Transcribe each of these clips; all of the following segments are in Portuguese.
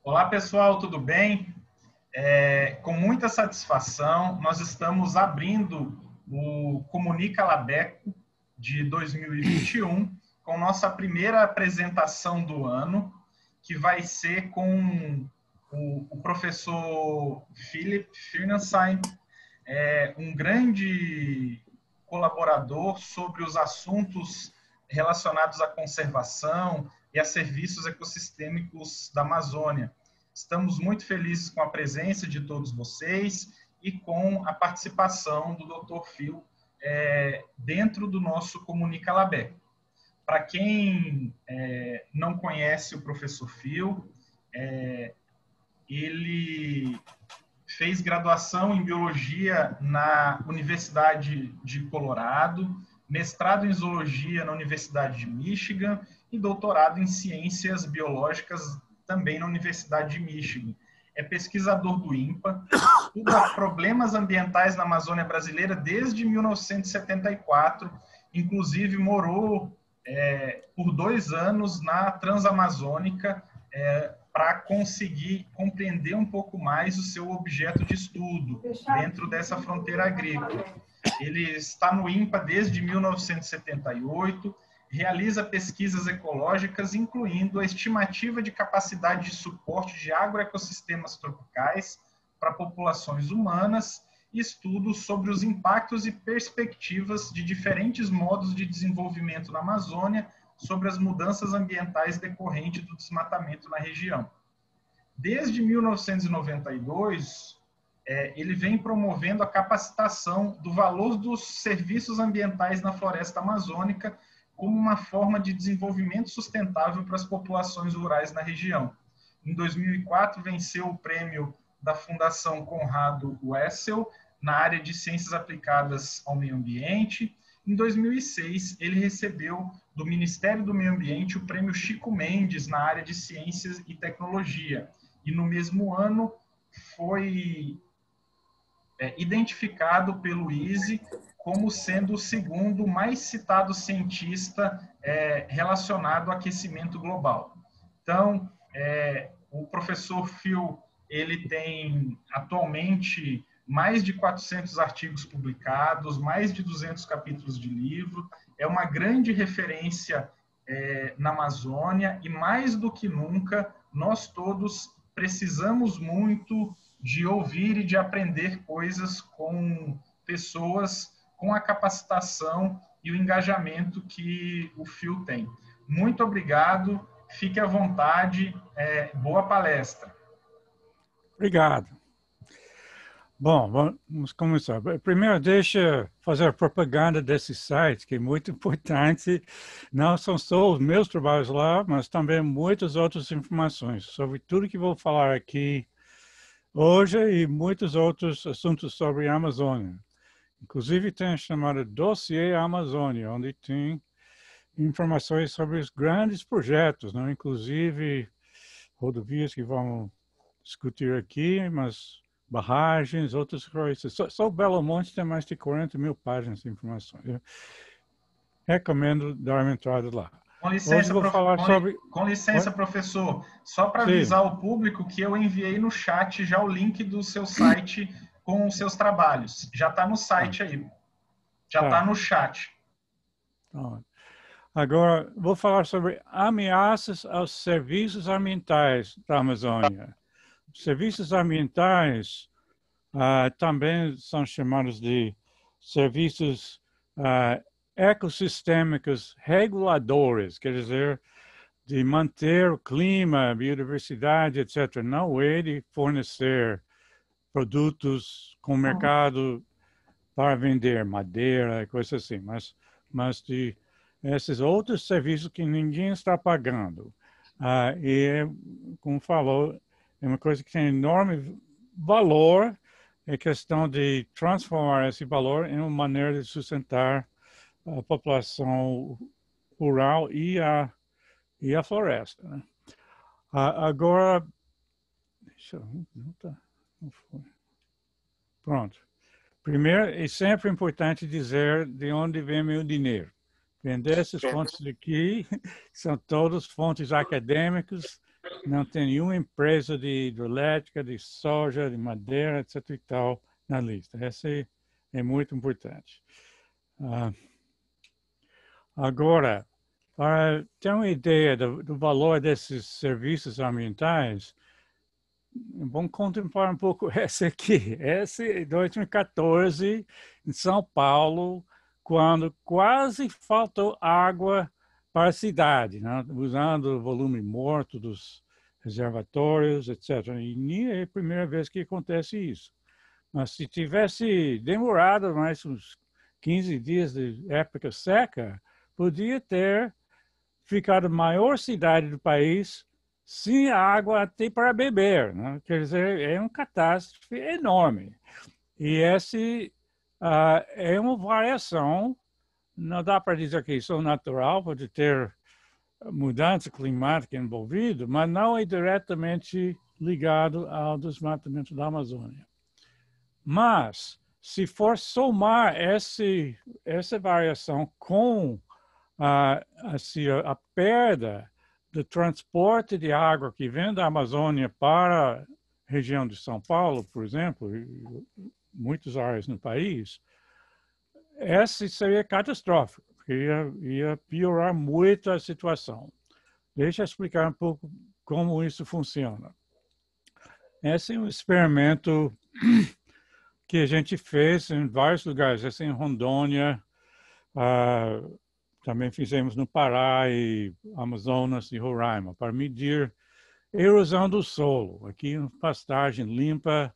Olá, pessoal, tudo bem? Com muita satisfação, nós estamos abrindo o Comunica Labeco de 2021 com nossa primeira apresentação do ano, que vai ser com o professor Philip Firnanstein, um grande colaborador sobre os assuntos relacionados à conservação e a serviços ecossistêmicos da Amazônia. Estamos muito felizes com a presença de todos vocês e com a participação do Dr. Phil dentro do nosso Comunica Labeco. Para quem não conhece o professor Phil, ele fez graduação em Biologia na Universidade de Colorado, mestrado em Zoologia na Universidade de Michigan e doutorado em Ciências Biológicas também na Universidade de Michigan. É pesquisador do INPA, estuda problemas ambientais na Amazônia brasileira desde 1974, inclusive morou por 2 anos na Transamazônica, para conseguir compreender um pouco mais o seu objeto de estudo dentro dessa fronteira agrícola. Ele está no INPA desde 1978, realiza pesquisas ecológicas, incluindo a estimativa de capacidade de suporte de agroecossistemas tropicais para populações humanas e estudos sobre os impactos e perspectivas de diferentes modos de desenvolvimento na Amazônia sobre as mudanças ambientais decorrentes do desmatamento na região. Desde 1992, ele vem promovendo a capacitação do valor dos serviços ambientais na floresta amazônica como uma forma de desenvolvimento sustentável para as populações rurais na região. Em 2004, venceu o prêmio da Fundação Conrado Wessel na área de Ciências Aplicadas ao Meio Ambiente. Em 2006, ele recebeu do Ministério do Meio Ambiente o prêmio Chico Mendes na área de Ciências e Tecnologia. E no mesmo ano foi identificado pelo ISE como sendo o segundo mais citado cientista relacionado ao aquecimento global. Então, o professor Phil, ele tem atualmente mais de 400 artigos publicados, mais de 200 capítulos de livro, é uma grande referência na Amazônia e, mais do que nunca, nós todos precisamos muito de ouvir e de aprender coisas com pessoas com a capacitação e o engajamento que o Phil tem. Muito obrigado, fique à vontade, boa palestra. Obrigado. Bom, vamos começar. Primeiro, deixa eu fazer a propaganda desse site, que é muito importante. Não são só os meus trabalhos lá, mas também muitas outras informações sobre tudo que vou falar aqui hoje e muitos outros assuntos sobre a Amazônia. Inclusive, tem a chamada Dossiê Amazônia, onde tem informações sobre os grandes projetos, não? Inclusive rodovias que vamos discutir aqui, mas barragens, outras coisas. Só o Belo Monte tem mais de 40 mil páginas de informações. Eu recomendo dar uma entrada lá. Com licença, com licença, Oi? Professor. Só para avisar o público que eu enviei no chat já o link do seu site com os seus trabalhos. Já está no site aí. Já está no chat. Agora, vou falar sobre ameaças aos serviços ambientais da Amazônia. Serviços ambientais também são chamados de serviços ecossistêmicos reguladores, quer dizer, de manter o clima, a biodiversidade, etc. Não é de fornecer produtos com mercado para vender madeira, coisas assim, mas de esses outros serviços que ninguém está pagando. E, como falou, é uma coisa que tem enorme valor, é questão de transformar esse valor em uma maneira de sustentar a população rural e a floresta, né? Agora, não foi. Pronto. Primeiro, é sempre importante dizer de onde vem meu dinheiro. Vem dessas fontes aqui, são todas fontes acadêmicas, não tem nenhuma empresa de hidrelétrica, de soja, de madeira, etc. e tal, na lista. Essa é muito importante. Agora, para ter uma ideia do valor desses serviços ambientais, vamos contemplar um pouco essa aqui. Essa é 2014, em São Paulo, quando quase faltou água para a cidade, né? Usando o volume morto dos reservatórios, etc. E nem é a primeira vez que acontece isso. Mas se tivesse demorado mais uns 15 dias de época seca, podia ter ficado a maior cidade do país sem água até para beber, né? Quer dizer, é uma catástrofe enorme. E essa é uma variação, não dá para dizer que isso é natural, pode ter mudança climática envolvida, mas não é diretamente ligado ao desmatamento da Amazônia. Mas, se for somar essa variação com a perda do transporte de água que vem da Amazônia para a região de São Paulo, por exemplo, e muitas áreas no país, essa seria catastrófica, porque ia piorar muito a situação. Deixa eu explicar um pouco como isso funciona. Esse é um experimento que a gente fez em vários lugares, esse em Rondônia, também fizemos no Pará e Amazonas e Roraima, para medir a erosão do solo. Aqui, pastagem limpa,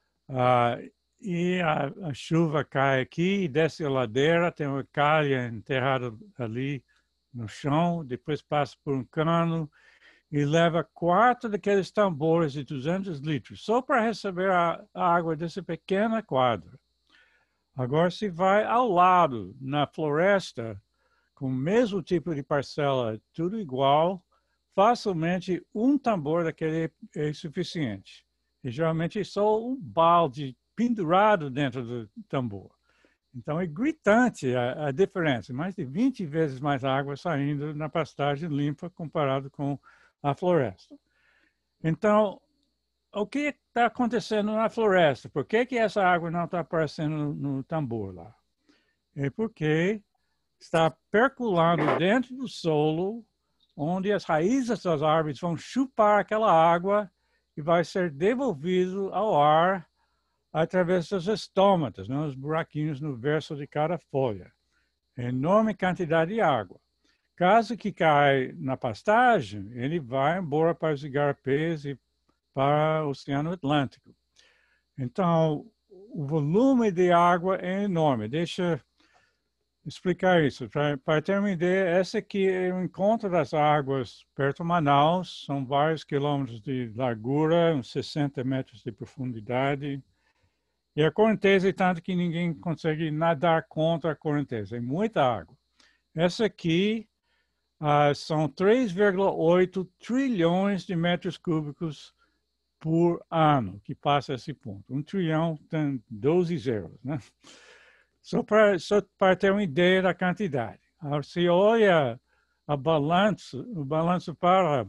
e a chuva cai aqui, desce a ladeira, tem uma calha enterrada ali no chão, depois passa por um cano e leva 4 daqueles tambores de 200 litros, só para receber a água dessa pequena quadra. Agora, se vai ao lado, na floresta, com o mesmo tipo de parcela, tudo igual, facilmente um tambor daquele é suficiente. E geralmente é só um balde pendurado dentro do tambor. Então é gritante a diferença, mais de 20 vezes mais água saindo na pastagem limpa comparado com a floresta. Então, o que está acontecendo na floresta? Por que essa água não está aparecendo no tambor lá? É porque está percolando dentro do solo, onde as raízes das árvores vão chupar aquela água e vai ser devolvido ao ar através dos estômatos, né, os buraquinhos no verso de cada folha. Enorme quantidade de água. Caso que cai na pastagem, ele vai embora para os igarapés e para o Oceano Atlântico. Então, o volume de água é enorme. Deixa eu explicar isso. Para ter uma ideia, essa aqui é o encontro das águas perto de Manaus. São vários quilômetros de largura, uns 60 metros de profundidade. E a correnteza é tanto que ninguém consegue nadar contra a correnteza. É muita água. Essa aqui são 3,8 trilhões de metros cúbicos por ano que passa esse ponto. 1 trilhão tem 12 zeros, né? Só para ter uma ideia da quantidade. Se olha o balanço para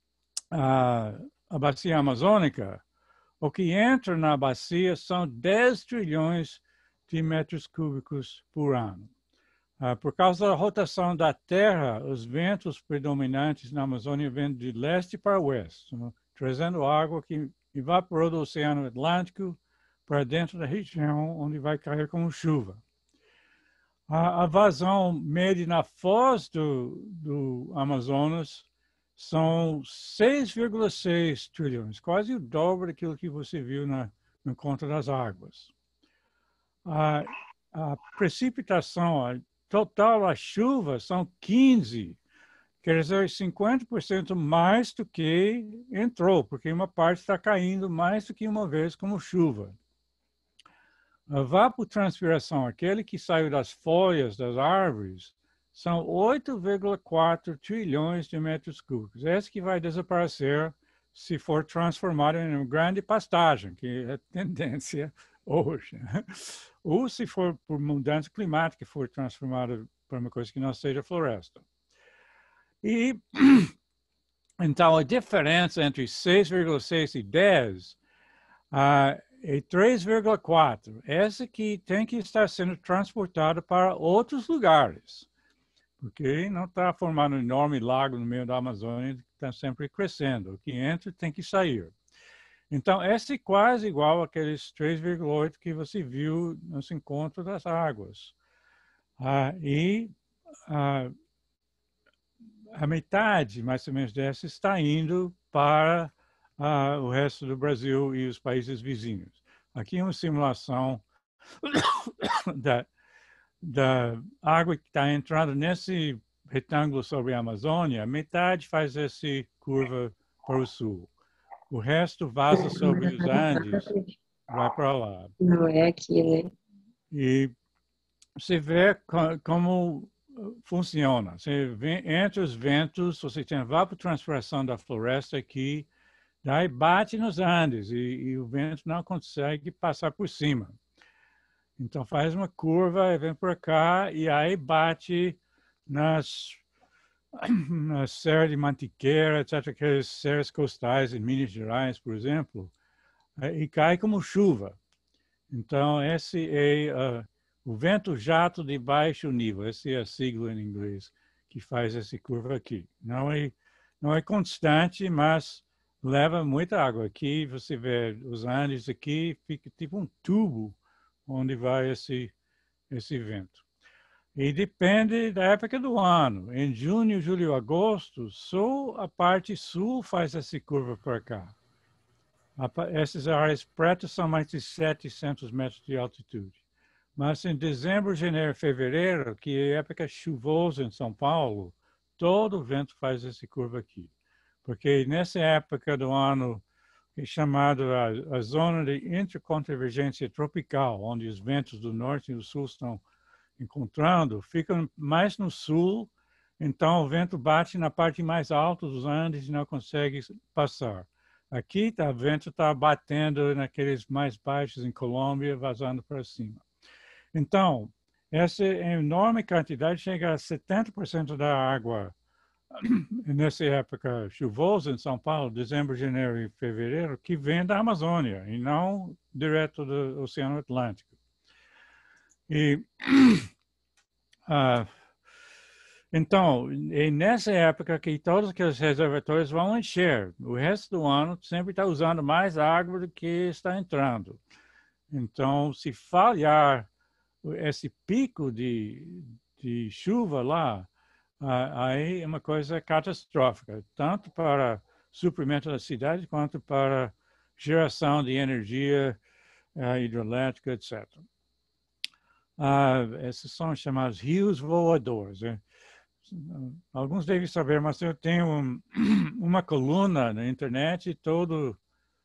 a bacia amazônica, o que entra na bacia são 10 trilhões de metros cúbicos por ano. Por causa da rotação da Terra, os ventos predominantes na Amazônia vêm de leste para oeste, trazendo água que evaporou do Oceano Atlântico para dentro da região onde vai cair como chuva. A vazão média na foz do Amazonas são 6,6 trilhões, quase o dobro daquilo que você viu no Conta das Águas. A precipitação total, a chuva, são 15, quer dizer, 50% mais do que entrou, porque uma parte está caindo mais do que uma vez como chuva. A evapotranspiração, aquele que saiu das folhas das árvores, são 8,4 trilhões de metros cúbicos. Esse que vai desaparecer se for transformado em uma grande pastagem, que é a tendência hoje. Ou se for por mudança climática, for transformado para uma coisa que não seja floresta. E Então, a diferença entre 6,6 e 10 é 3,4. Essa aqui tem que estar sendo transportada para outros lugares, porque não está formando um enorme lago no meio da Amazônia que está sempre crescendo. O que entra tem que sair. Então, esse é quase igual àqueles 3,8 que você viu nos encontros das águas. A metade, mais ou menos, dessa está indo para o resto do Brasil e os países vizinhos. Aqui é uma simulação da água que está entrando nesse retângulo sobre a Amazônia. Metade faz essa curva para o sul. O resto vaza sobre os Andes, vai para lá. Não é aqui, né? E você vê como funciona. Você vê, entre os ventos, você tem evapotranspiração da floresta aqui, daí bate nos Andes e o vento não consegue passar por cima. Então faz uma curva e vem por cá e aí bate na Serra de Mantiqueira, etc., aquelas serras costais em Minas Gerais, por exemplo, e cai como chuva. Então esse é o vento jato de baixo nível, essa é a sigla em inglês, que faz essa curva aqui. Não é constante, mas leva muita água. Aqui você vê os Andes aqui, fica tipo um tubo onde vai esse vento. E depende da época do ano. Em junho, julho, agosto, só a parte sul faz essa curva para cá. Essas áreas pretas são mais de 700 metros de altitude. Mas em dezembro, janeiro, fevereiro, que é época chuvosa em São Paulo, todo o vento faz essa curva aqui. Porque nessa época do ano, é chamado a zona de interconvergência tropical, onde os ventos do norte e do sul estão encontrando, ficam mais no sul, então o vento bate na parte mais alta dos Andes e não consegue passar. Aqui o vento está batendo naqueles mais baixos em Colômbia, vazando para cima. Então, essa enorme quantidade chega a 70% da água nessa época chuvosa em São Paulo, dezembro, janeiro e fevereiro, que vem da Amazônia e não direto do Oceano Atlântico. E, então, é nessa época que todos aqueles reservatórios vão encher. O resto do ano sempre está usando mais água do que está entrando. Então, se falhar esse pico de chuva lá, aí é uma coisa catastrófica, tanto para suprimento da cidade quanto para geração de energia hidrelétrica, etc. Esses são chamados rios voadores. Né? Alguns devem saber, mas eu tenho uma coluna na internet e todas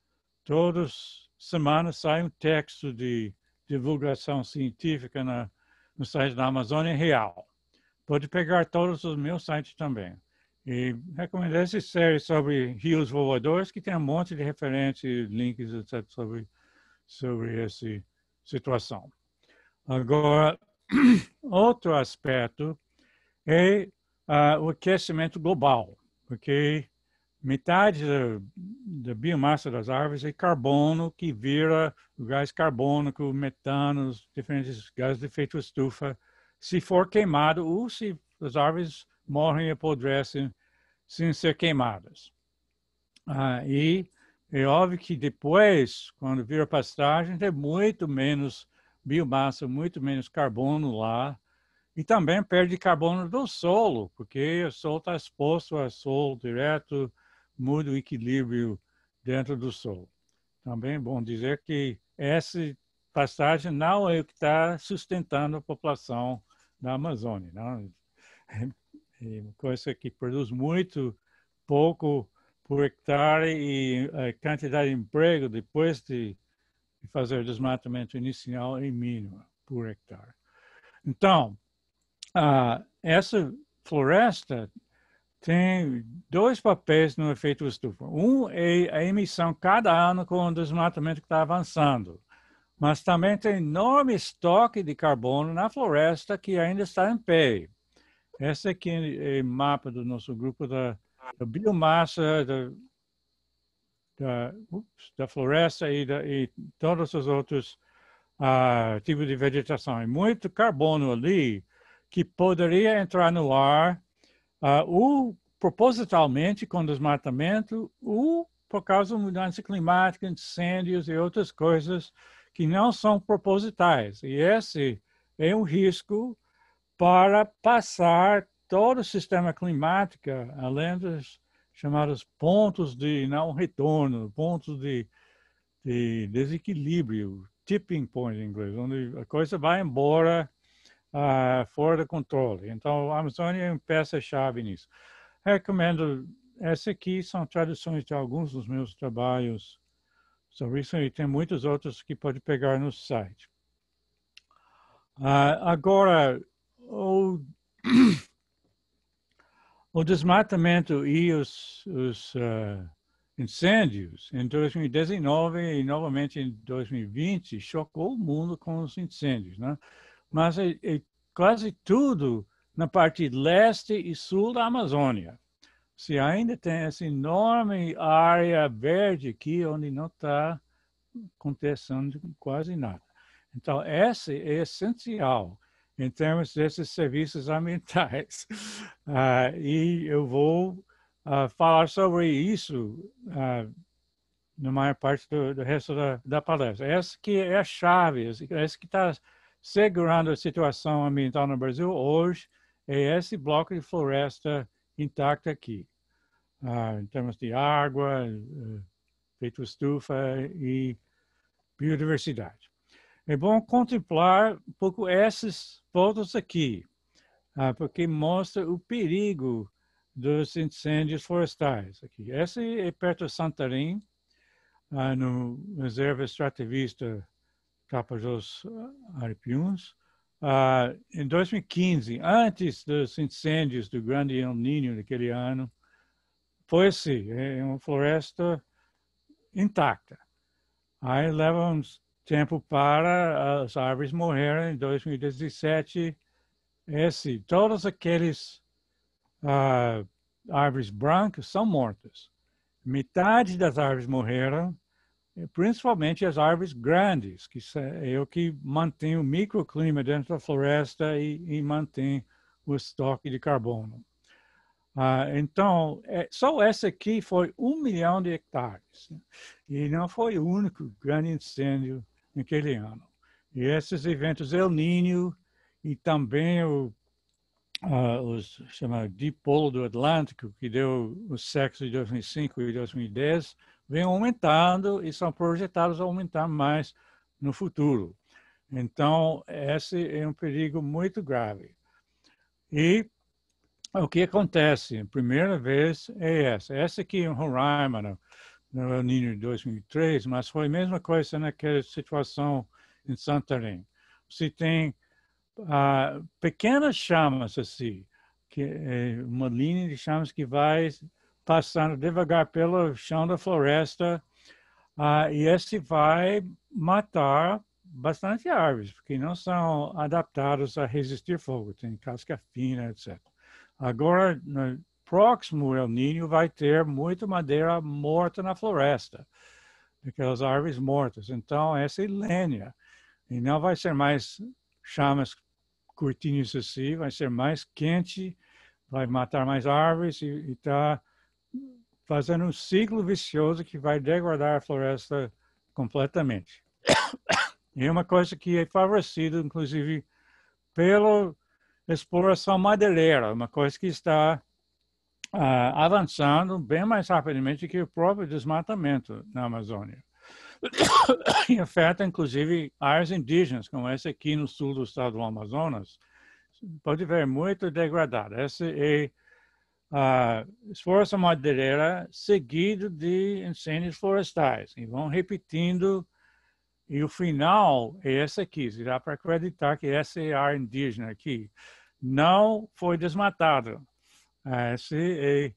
semanas sai um texto de divulgação científica no site da Amazônia Real. Pode pegar todos os meus sites também. E recomendo essa série sobre rios voadores, que tem um monte de referências, links, etc., sobre essa situação. Agora, outro aspecto é o aquecimento global, porque metade da biomassa das árvores é carbono, que vira o gás carbônico, metano, os diferentes gases de efeito estufa, se for queimado ou se as árvores morrem e apodrecem sem ser queimadas. E é óbvio que depois, quando vira pastagem, tem muito menos biomassa, muito menos carbono lá, e também perde carbono do solo, porque o solo está exposto ao sol direto, muda o equilíbrio dentro do solo. Também é bom dizer que essa pastagem não é o que está sustentando a população da Amazônia. Não? É uma coisa que produz muito pouco por hectare e a quantidade de emprego depois de fazer o desmatamento inicial é mínima por hectare. Então, essa floresta tem dois papéis no efeito estufa. Um é a emissão cada ano com o desmatamento que está avançando, mas também tem enorme estoque de carbono na floresta que ainda está em pé. Esse aqui é o mapa do nosso grupo da da biomassa da floresta e todos os outros tipos de vegetação. E muito carbono ali que poderia entrar no ar ou propositalmente com desmatamento ou por causa da mudança climática, incêndios e outras coisas que não são propositais. E esse é um risco para passar todo o sistema climático, além dos chamados pontos de não retorno, pontos de desequilíbrio, tipping point em inglês, onde a coisa vai embora fora de controle. Então, a Amazônia é uma peça-chave nisso. Recomendo, essa aqui são traduções de alguns dos meus trabalhos sobre isso, e tem muitos outros que pode pegar no site. Agora, o desmatamento e os incêndios em 2019 e novamente em 2020 chocou o mundo com os incêndios, né? Mas é quase tudo na parte leste e sul da Amazônia. Você ainda tem essa enorme área verde aqui onde não está acontecendo quase nada. Então, essa é essencial em termos desses serviços ambientais. E eu vou falar sobre isso na maior parte do resto da palestra. Essa que é a chave, essa que está segurando a situação ambiental no Brasil hoje, é esse bloco de floresta intacta aqui, em termos de água, efeito estufa e biodiversidade. É bom contemplar um pouco essas fotos aqui, porque mostra o perigo dos incêndios florestais aqui. Essa é perto de Santarém, no reserva extrativista Tapajós Aripiuns. Em 2015, antes dos incêndios do Grande El Niño daquele ano, foi assim, é uma floresta intacta. Aí leva uns tempo para as árvores morrerem. Em 2017, todas aquelas árvores brancas são mortas. Metade das árvores morreram, principalmente as árvores grandes, que é o que mantém o microclima dentro da floresta e mantém o estoque de carbono. Então, só essa aqui foi 1 milhão de hectares. E não foi o único grande incêndio naquele ano. E esses eventos El Niño e também os chamados dipolo do Atlântico, que deu o sexo de 2005 e 2010, vem aumentando e são projetados a aumentar mais no futuro. Então, esse é um perigo muito grave. E o que acontece? A primeira vez é essa. Essa aqui em Roraima, no El Niño de 2003, mas foi a mesma coisa naquela situação em Santarém. Você tem pequenas chamas assim, que é uma linha de chamas que vai passando devagar pelo chão da floresta, e esse vai matar bastante árvores, porque não são adaptadas a resistir fogo, tem casca fina, etc. Agora, no próximo El Niño, vai ter muita madeira morta na floresta, aquelas árvores mortas. Então, essa é lenha. E não vai ser mais chamas curtinhas assim, vai ser mais quente, vai matar mais árvores e está fazendo um ciclo vicioso que vai degradar a floresta completamente. E é uma coisa que é favorecida, inclusive, pela exploração madeireira, uma coisa que está avançando bem mais rapidamente que o próprio desmatamento na Amazônia. E afeta, inclusive, áreas indígenas, como essa aqui no sul do estado do Amazonas, pode ver muito degradada. Essa é a exploração madeireira seguido de incêndios florestais. E vão repetindo, e o final é essa aqui. Se dá para acreditar que essa é a área indígena aqui. Não foi desmatada. Esse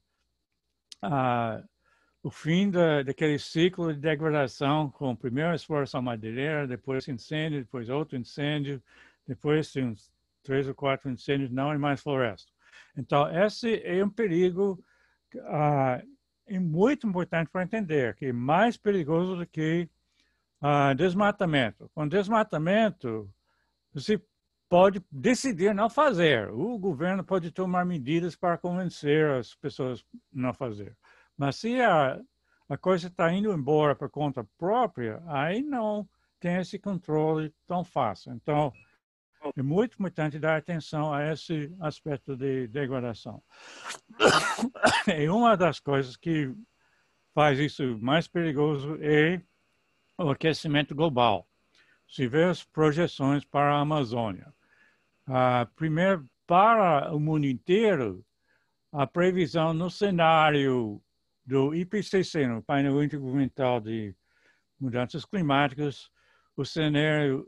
é o fim daquele ciclo de degradação, com primeiro a exploração madeireira, depois incêndio, depois outro incêndio, depois uns 3 ou 4 incêndios, não é mais floresta. Então, esse é um perigo é muito importante para entender que é mais perigoso do que desmatamento. Com desmatamento, você pode decidir não fazer. O governo pode tomar medidas para convencer as pessoas a não fazer. Mas se a coisa está indo embora por conta própria, aí não tem esse controle tão fácil. Então, é muito importante dar atenção a esse aspecto de degradação. E uma das coisas que faz isso mais perigoso é o aquecimento global. Se vê as projeções para a Amazônia. Primeiro, para o mundo inteiro, a previsão no cenário do IPCC, no painel intergovernamental de mudanças climáticas, o cenário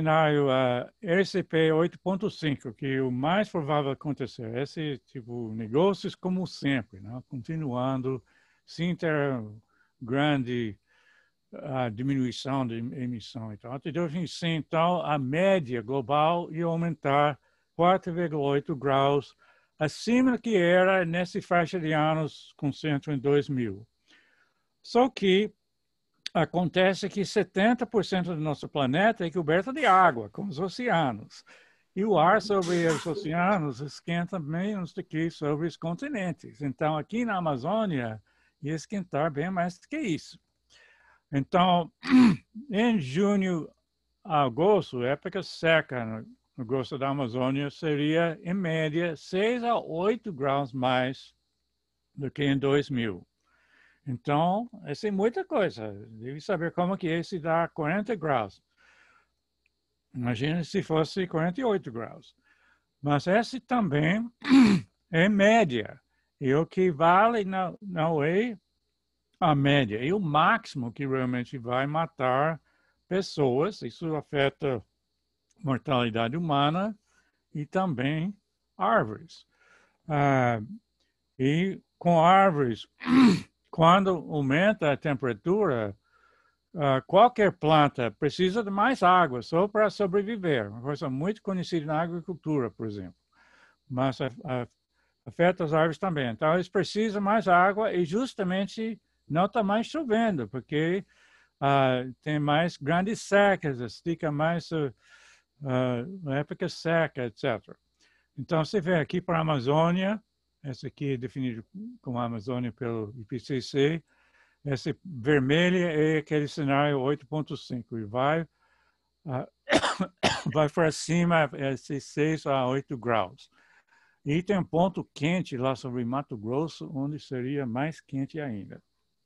RCP 8.5, que é o mais provável acontecer. Esse tipo negócios como sempre, né? Continuando sem ter grande diminuição de emissão. Então, até 2005, então, a média global ia aumentar 4,8 graus acima do que era nessa faixa de anos com centro em 2000. Só que acontece que 70% do nosso planeta é coberto de água, com os oceanos. E o ar sobre os oceanos esquenta menos do que sobre os continentes. Então, aqui na Amazônia, ia esquentar bem mais do que isso. Então, em junho a agosto, época seca no grosso da Amazônia, seria, em média, 6 a 8 graus mais do que em 2000. Então, essa é muita coisa. Deve saber como que é se dá 40 graus. Imagina se fosse 48 graus. Mas esse também é média. E o que vale não é a média. É o máximo que realmente vai matar pessoas. Isso afeta a mortalidade humana e também árvores. E com árvores, quando aumenta a temperatura, qualquer planta precisa de mais água só para sobreviver. Uma coisa muito conhecida na agricultura, por exemplo. Mas afeta as árvores também. Então, eles precisam mais água e justamente não está mais chovendo, porque tem mais grandes secas, fica mais na época seca, etc. Então, você vê aqui para a Amazônia, essa aqui é definida como Amazônia pelo IPCC, essa vermelha é aquele cenário 8.5 e vai para cima, esse 6 a 8 graus. E tem um ponto quente lá sobre Mato Grosso, onde seria mais quente ainda.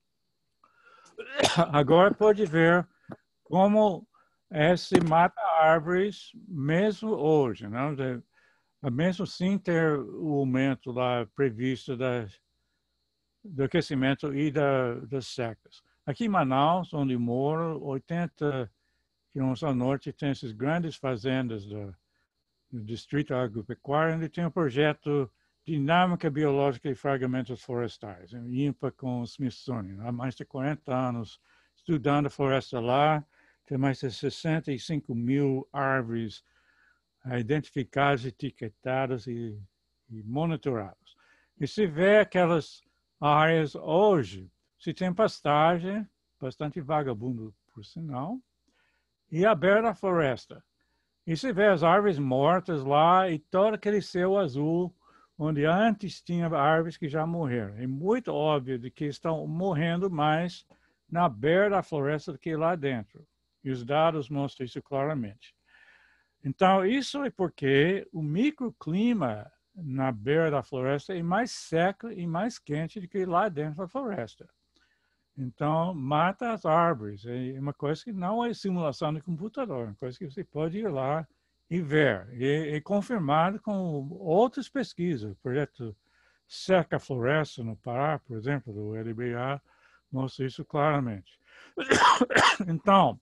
Agora pode ver como se mata árvores mesmo hoje, né? Mesmo sem ter o aumento lá previsto do aquecimento e das secas. Aqui em Manaus, onde moro, 80 quilômetros ao norte, tem essas grandes fazendas do Distrito Agropecuário, onde tem um projeto Dinâmica Biológica e Fragmentos Florestais, INPA com o Smithsonian, há mais de 40 anos estudando a floresta lá, tem mais de 65 mil árvores identificadas, etiquetadas e monitoradas. E se vê aquelas áreas hoje, se tem pastagem, bastante vagabundo por sinal, e a beira da floresta. E se vê as árvores mortas lá e todo aquele céu azul, onde antes tinha árvores que já morreram. É muito óbvio de que estão morrendo mais na beira da floresta do que lá dentro. E os dados mostram isso claramente. Então, isso é porque o microclima na beira da floresta é mais seco e mais quente do que lá dentro da floresta. Então, mata as árvores. É uma coisa que não é simulação de computador, é uma coisa que você pode ir lá e ver. É confirmado com outras pesquisas. O projeto Cerca Floresta no Pará, por exemplo, do LBA, mostra isso claramente. Então,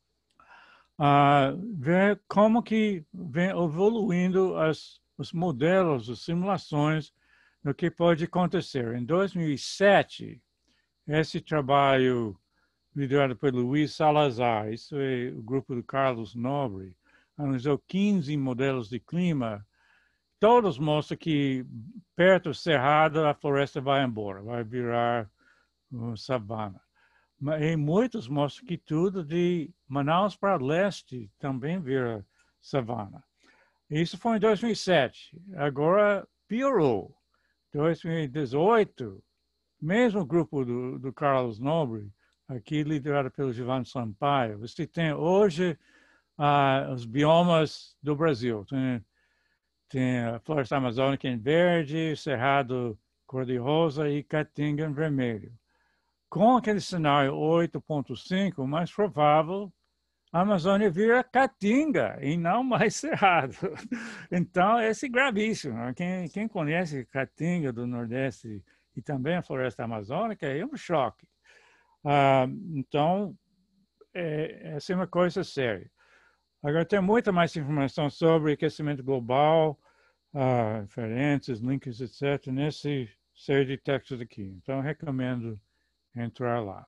ver como que vem evoluindo os modelos, as simulações do que pode acontecer. Em 2007, esse trabalho liderado pelo Luiz Salazar, isso é o grupo do Carlos Nobre, analisou 15 modelos de clima, todos mostram que perto do Cerrado a floresta vai embora, vai virar savana. E muitos mostram que tudo de Manaus para leste também vira savana. Isso foi em 2007. Agora piorou. 2018, mesmo o grupo do Carlos Nobre, aqui liderado pelo Giovanni Sampaio, você tem hoje os biomas do Brasil. Tem a floresta amazônica em verde, cerrado cor-de-rosa e caatinga em vermelho. Com aquele cenário 8.5, mais provável, a Amazônia vira caatinga e não mais cerrado. Então, esse é gravíssimo. Quem conhece caatinga do Nordeste e também a floresta amazônica é um choque. Então, essa é uma coisa séria. Agora, tem muita mais informação sobre aquecimento global, referências, links, etc., nesse série de textos aqui. Então, recomendo entrar lá.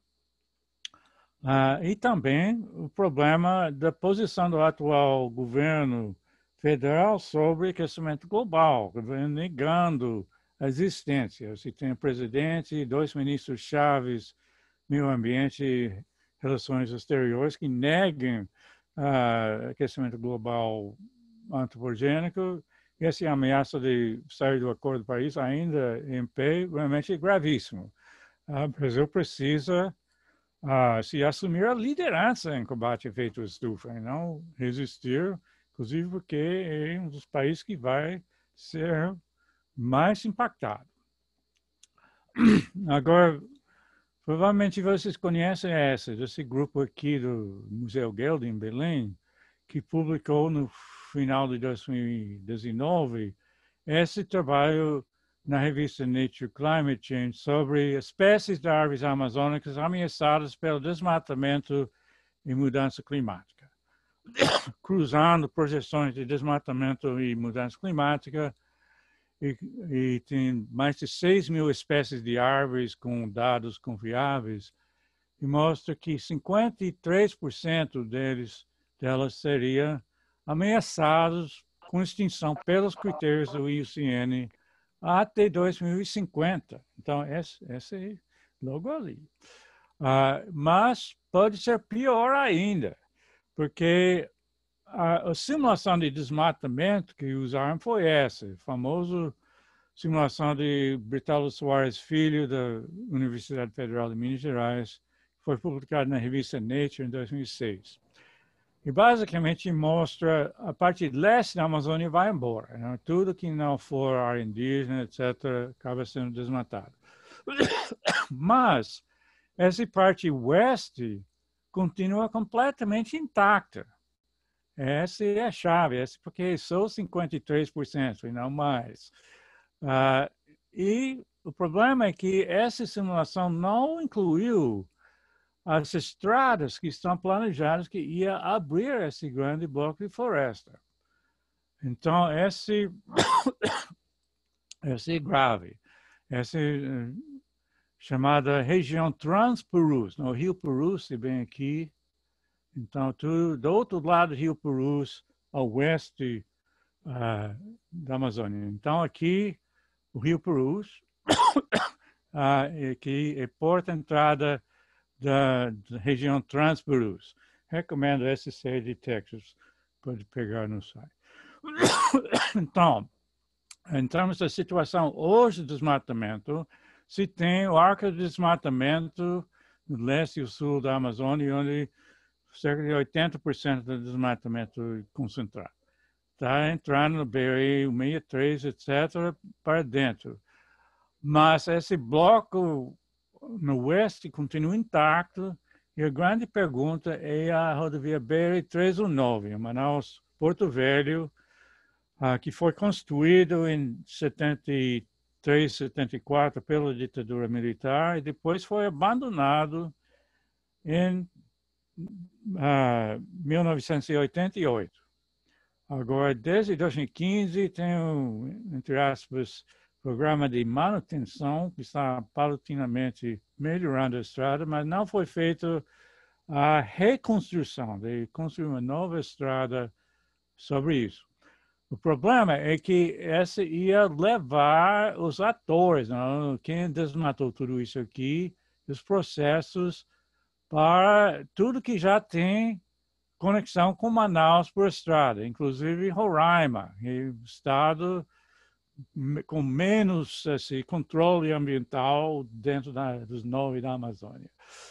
E também o problema da posição do atual governo federal sobre aquecimento global, negando a existência. Você tem o presidente e 2 ministros chaves, meio ambiente e relações exteriores, que negam aquecimento global antropogênico. E essa ameaça de sair do Acordo de Paris ainda em pé, realmente é gravíssimo. O Brasil precisa se assumir a liderança em combate ao efeito estufa e não resistir, inclusive porque é um dos países que vai ser mais impactado. Agora, provavelmente vocês conhecem esse grupo aqui do Museu Geld em Belém, que publicou no final de 2019 esse trabalho na revista Nature Climate Change sobre espécies de árvores amazônicas ameaçadas pelo desmatamento e mudança climática. Cruzando projeções de desmatamento e mudança climática, e tem mais de 6 mil espécies de árvores com dados confiáveis, e mostra que 53% delas seriam ameaçados com extinção pelos critérios do IUCN até 2050. Então, esse é logo ali. Mas pode ser pior ainda, porque a simulação de desmatamento que usaram foi essa, a famosa simulação de Bertoldo Soares Filho, da Universidade Federal de Minas Gerais, foi publicada na revista Nature em 2006. E basicamente mostra a parte leste da Amazônia vai embora. Né? Tudo que não for área indígena, etc., acaba sendo desmatado. Mas essa parte oeste continua completamente intacta. Essa é a chave, porque são 53% e não mais. E o problema é que essa simulação não incluiu as estradas que estão planejadas que ia abrir esse grande bloco de floresta. Então, esse é grave. Essa é chamada região Transpurus, no Rio Purus, se bem aqui. Então, do outro lado do Rio Purus, ao oeste da Amazônia. Então, aqui, o Rio Purus, que é porta-entrada da região Transpurus. Recomendo essa série de textos, pode pegar no site. Então, em termos da situação hoje do desmatamento, se tem o arco de desmatamento no leste e sul da Amazônia, onde cerca de 80% do desmatamento é concentrado. Está entrando no BRI 63, etc., para dentro. Mas esse bloco no oeste continua intacto, e a grande pergunta é a rodovia BR-319, Manaus Porto Velho, que foi construído em 73, 74 pela ditadura militar e depois foi abandonado em 1988. Agora, desde 2015, tem entre aspas, programa de manutenção que está paulatinamente melhorando a estrada, mas não foi feita a reconstrução, de construir uma nova estrada sobre isso. O problema é que essa ia levar os atores, não? Quem desmatou tudo isso aqui, os processos para tudo que já tem conexão com Manaus por estrada, inclusive Roraima, estado com menos assim, controle ambiental dentro dos 9 da Amazônia.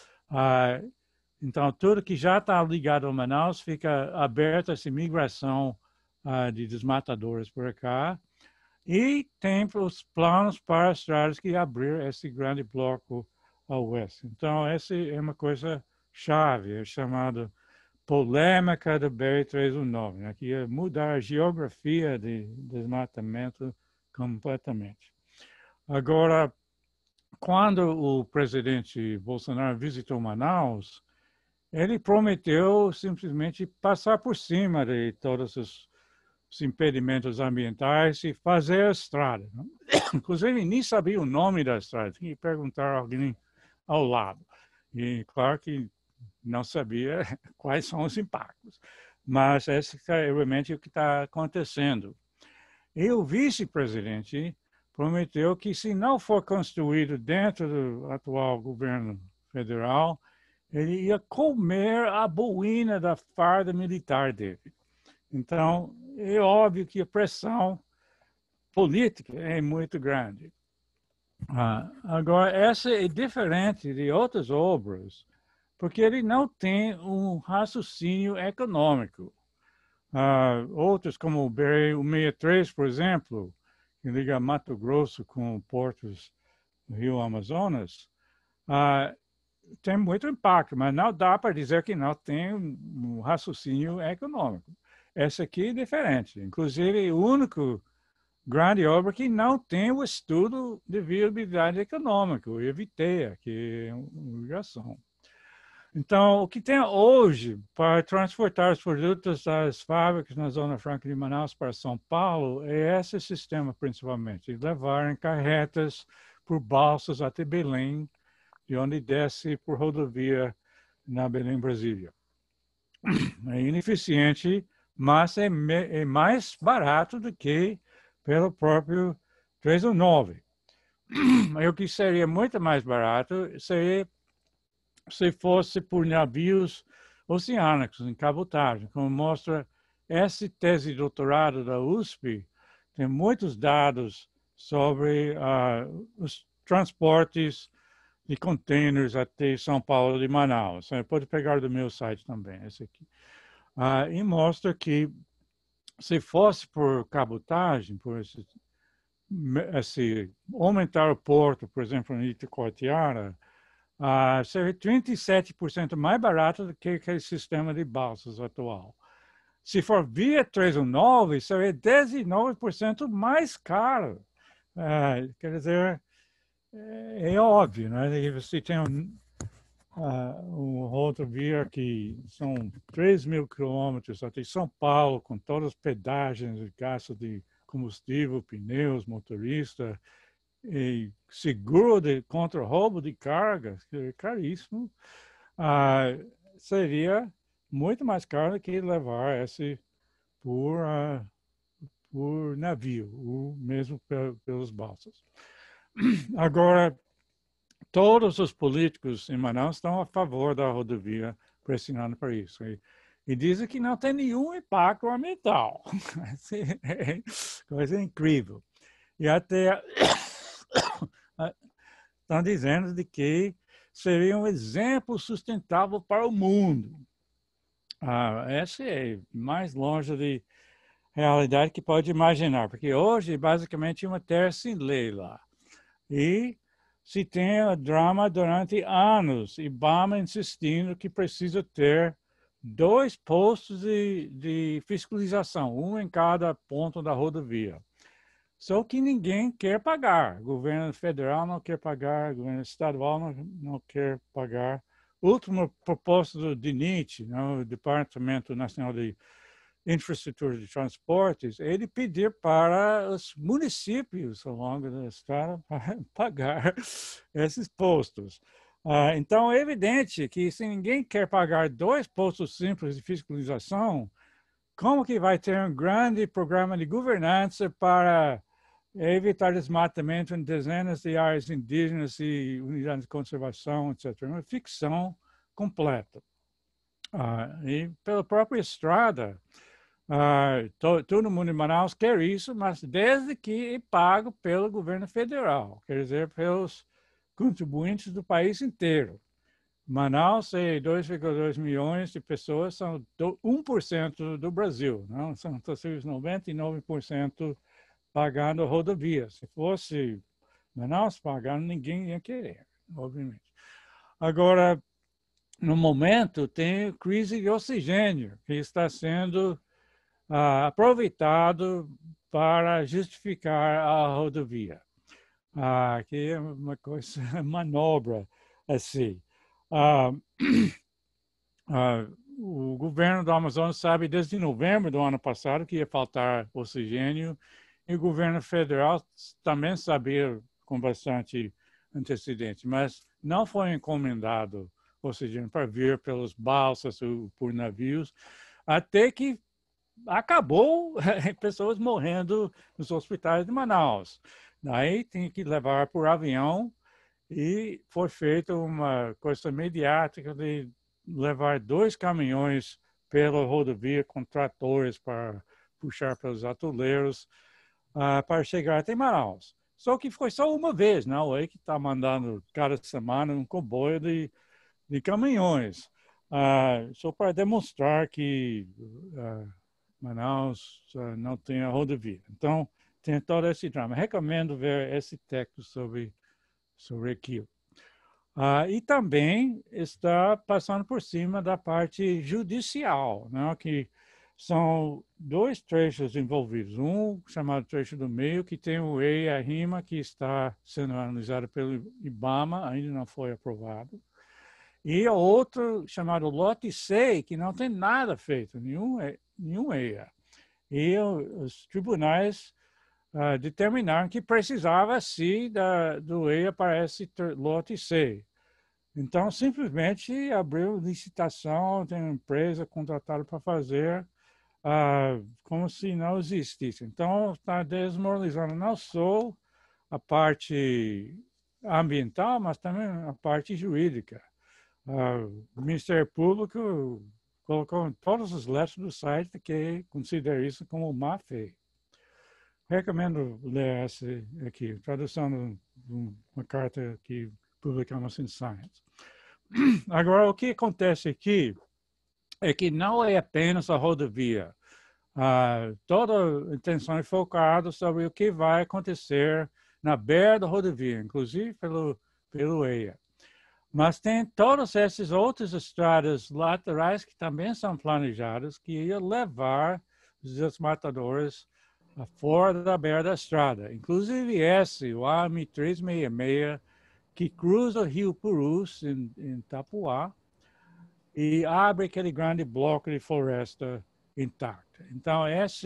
Então, tudo que já está ligado a Manaus fica aberto a essa migração de desmatadores por cá. E tem os planos para as estradas que abrir esse grande bloco ao oeste. Então, essa é uma coisa chave, é chamada polêmica do BR-319, né, que é mudar a geografia de desmatamento completamente. Agora, quando o presidente Bolsonaro visitou Manaus, ele prometeu simplesmente passar por cima de todos os impedimentos ambientais e fazer a estrada. Né? Inclusive, nem sabia o nome da estrada, tinha que perguntar a alguém ao lado. E claro que não sabia quais são os impactos. Mas esse é realmente o que está acontecendo. E o vice-presidente prometeu que, se não for construído dentro do atual governo federal, ele ia comer a boina da farda militar dele. Então, é óbvio que a pressão política é muito grande. Agora, essa é diferente de outras obras, porque ele não tem um raciocínio econômico. Outros, como o BR-163, por exemplo, que liga Mato Grosso com portos do Rio Amazonas, tem muito impacto, mas não dá para dizer que não tem um raciocínio econômico. Essa aqui é diferente. Inclusive, o único grande obra que não tem o estudo de viabilidade econômica, o EVITEA, que é uma ligação. Então, o que tem hoje para transportar os produtos das fábricas na Zona Franca de Manaus para São Paulo é esse sistema, principalmente, de levar em carretas por balsas até Belém, de onde desce por rodovia na Belém-Brasília. É ineficiente, mas é mais barato do que pelo próprio 319. E o que seria muito mais barato seria se fosse por navios oceânicos, em cabotagem, como mostra essa tese de doutorado da USP, tem muitos dados sobre os transportes de containers até São Paulo de Manaus. Você pode pegar do meu site também, esse aqui. E mostra que se fosse por cabotagem, por aumentar o porto, por exemplo, em Itacoatiara, seria 37% mais barato do que aquele sistema de balsas atual. Se for via 319, seria 19% mais caro. Quer dizer, é óbvio, né? E você tem uma rodovia que são 3.000 quilômetros até São Paulo, com todas as pedágios, gasto de combustível, pneus, motorista, e seguro contra roubo de carga, que é caríssimo, seria muito mais caro que levar esse por navio, ou mesmo pelos balsas. Agora, todos os políticos em Manaus estão a favor da rodovia, pressionando para isso. E dizem que não tem nenhum impacto ambiental. É coisa incrível. E até estão dizendo de que seria um exemplo sustentável para o mundo. Essa é mais longe de realidade que pode imaginar, porque hoje, basicamente, é uma terra sem lei lá. E se tem o drama durante anos, IBAMA insistindo que precisa ter 2 postos de fiscalização, um em cada ponto da rodovia. Só que ninguém quer pagar. O governo federal não quer pagar, o governo estadual não quer pagar. Última proposta do DNIT, o Departamento Nacional de Infraestrutura de Transportes, ele pedir para os municípios ao longo da estrada pagar esses postos. Então, é evidente que se ninguém quer pagar 2 postos simples de fiscalização, como que vai ter um grande programa de governança para evitar desmatamento em dezenas de áreas indígenas e unidades de conservação, etc. Uma ficção completa. E pela própria estrada, todo mundo em Manaus quer isso, mas desde que é pago pelo governo federal, quer dizer, pelos contribuintes do país inteiro. Manaus é 2,2 milhões de pessoas, são 1% do Brasil, não? São 99% pagando a rodovia. Se fosse Manaus pagando, ninguém ia querer, obviamente. Agora, no momento, tem crise de oxigênio, que está sendo aproveitado para justificar a rodovia. Que é uma coisa, manobra assim. O governo do Amazonas sabe desde novembro do ano passado que ia faltar oxigênio e o governo federal também sabia com bastante antecedente, mas não foi encomendado oxigênio para vir pelos balsas ou por navios, até que acabou pessoas morrendo nos hospitais de Manaus. Daí tem que levar por avião e foi feita uma coisa mediática de levar 2 caminhões pela rodovia com tratores para puxar pelos atoleiros para chegar até Manaus. Só que foi só uma vez, não é que está mandando cada semana um comboio de caminhões, só para demonstrar que Manaus não tem a rodovia. Então, tem todo esse drama. Recomendo ver esse texto sobre aquilo. E também está passando por cima da parte judicial, né, que são 2 trechos envolvidos. Um chamado trecho do meio, que tem o EI e a RIMA, que está sendo analisado pelo IBAMA, ainda não foi aprovado. E o outro chamado lote C, que não tem nada feito, nenhum EIA. E os tribunais determinaram que precisava, sim, do EIA para esse lote C. Então, simplesmente abriu licitação, tem uma empresa contratada para fazer, como se não existisse. Então, está desmoralizando não só a parte ambiental, mas também a parte jurídica. O Ministério Público colocou em todas as letras do site que considera isso como má-fé. Recomendo ler essa aqui, tradução de uma carta que publicamos em Science. Agora, o que acontece aqui é que não é apenas a rodovia. Toda a atenção é focada sobre o que vai acontecer na beira da rodovia, inclusive pelo EIA. Mas tem todas essas outras estradas laterais que também são planejadas, que iam levar os desmatadores fora da beira da estrada. Inclusive esse, o AM 366, que cruza o Rio Purus, em Tapuá, e abre aquele grande bloco de floresta intacta. Então, essa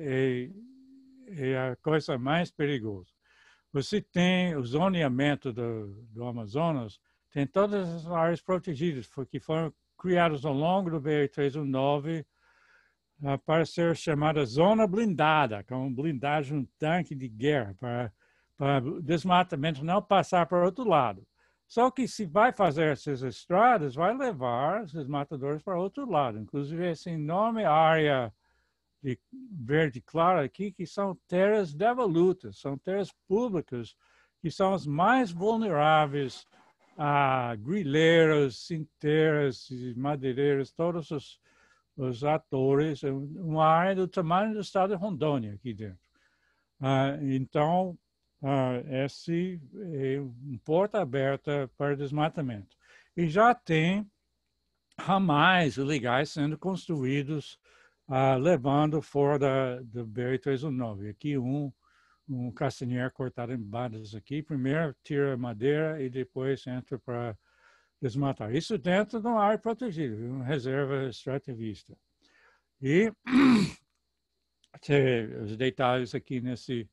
é a coisa mais perigosa. Você tem o zoneamento do Amazonas, tem todas as áreas protegidas, que foram criadas ao longo do BR-319 para ser chamada zona blindada, como blindagem um tanque de guerra, para o desmatamento não passar para o outro lado. Só que se vai fazer essas estradas, vai levar os desmatadores para o outro lado. Inclusive, essa enorme área de verde claro aqui, que são terras devolutas, são terras públicas, que são as mais vulneráveis a grileiros, cinteiras, madeireiros, todos os atores, uma área do tamanho do estado de Rondônia aqui dentro. Então, esse é uma porta aberta para desmatamento. E já tem ramais ilegais sendo construídos, levando fora do BR-319. Aqui um castanheiro cortado em bandas aqui. Primeiro tira madeira e depois entra para desmatar. Isso dentro de uma área protegida, uma reserva extrativista. E tem os detalhes aqui nesse